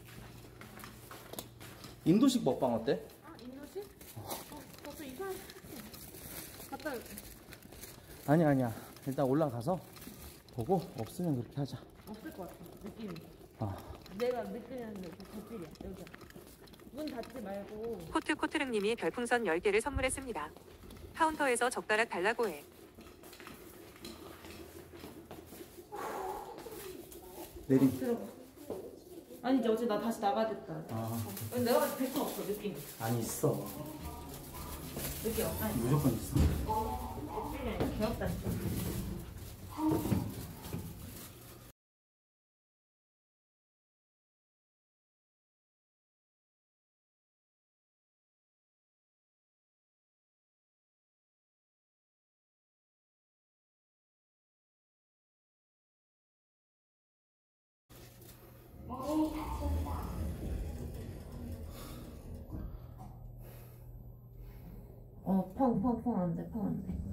인도식 먹방 어때? 아 인도식? 어, 벌써 이상해. 갖다 올게. 아니야 아니야. 일단 올라가서 보고 없으면 그렇게 하자. 없을 것 같아 느낌이. 아 내가 느끼는 그 겉질이야 여기가. 문 닫지 말고. 코트 코트릉님이 별풍선 열 개를 선물했습니다. 카운터에서 젓가락 달라고 해. 내림. 들어가. 아니 이제 어제 나 다시 나가야겠다. 아 어, 내가 봤을 때 백퍼 없어 느낌. 아니 있어. 느낌 없다니까. 무조건 있어. 느낌이 개없다니까. 어, 펑, 펑, 펑, 안 돼, 펑, 안 돼.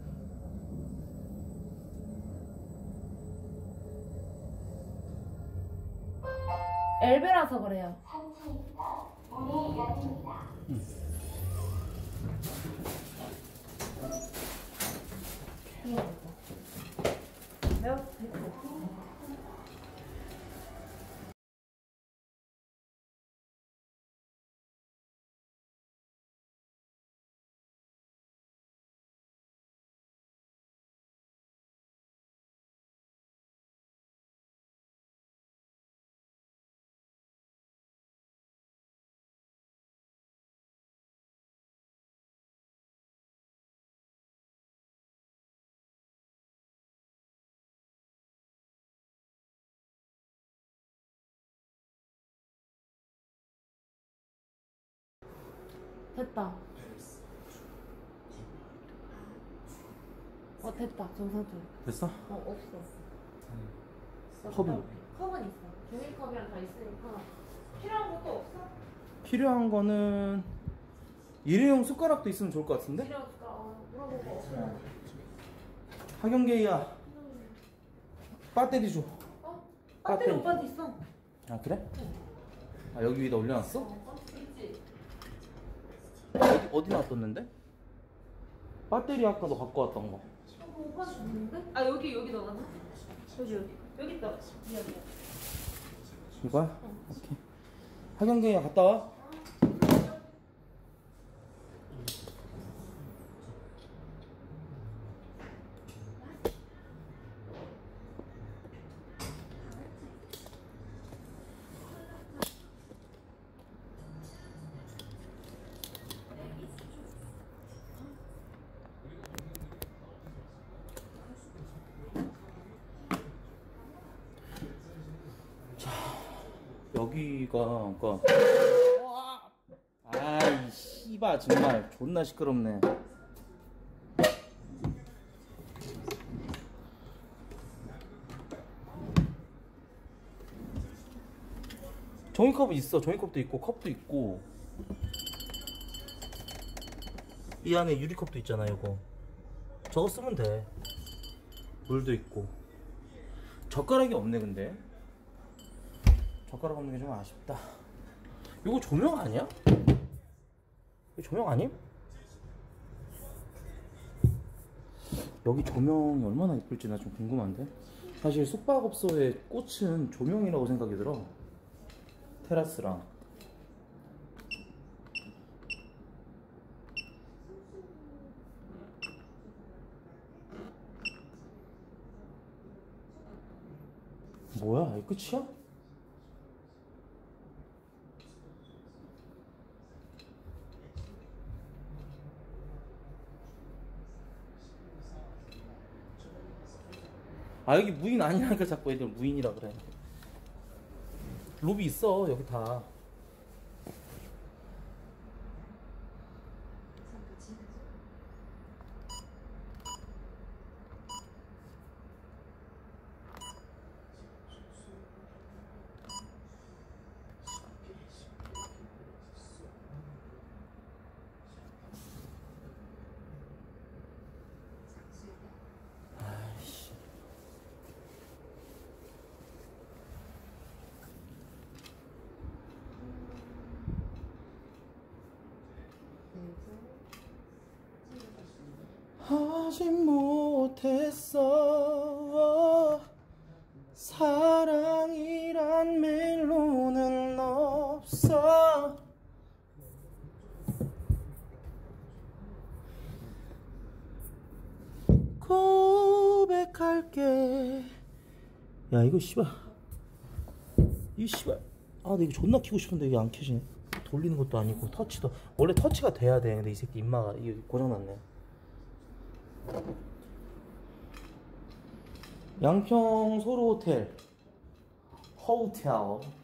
엘베라서 그래요. 내가 됐다. 어 됐다 정상적으로. 됐어? 어 없어. 나 컵은? 갔다 올게. 컵은 있어. 종이컵이랑 다 있으니까 필요한 것도 없어? 필요한 거는 일회용 숟가락도 있으면 좋을 것 같은데? 필요할까? 어, 물어보고 없어. 하경계야 배터리 줘. 어? 배터리 배터리. 오빠한테 있어. 아 그래? 아 여기 위에다 올려놨어? 어, 있지. 어디, 어디 놔뒀는데? 배터리 아까 너 갖고 왔던 거. 어, 그거 오빠한테 줬는데? 아 여기 여기 넣어놨나? 여기 여기 여기 있다. 미안 미안. 이거야? 오케이. 하경계야 갔다 와. 여기가 그니까 아이 씨바 정말 존나 시끄럽네. 종이컵은 있어. 종이컵도 있고 컵도 있고 이 안에 유리컵도 있잖아. 이거 저거 쓰면 돼. 물도 있고. 젓가락이 없네 근데. 젓가락 없는 게 좀 아쉽다. 이거 조명 아니야? 이거 조명 아님? 여기 조명이 얼마나 예쁠지 나 좀 궁금한데. 사실 숙박업소의 꽃은 조명이라고 생각이 들어. 테라스랑. 뭐야, 이게 끝이야? 아, 여기 무인 아니라니까 자꾸 애들 무인이라 그래. 로비 있어 여기 다. 하지 못했어. 사랑이란 멜로는 없어. 고백할게. 야 이거 씨발 이 씨발 아 나 이거 존나 키고 싶은데 이게 안 켜지네. 돌리는 것도 아니고 터치도 원래 터치가 돼야 돼. 근데 이 새끼 임마가 이게 고장났네. 양평 소로 호텔 호텔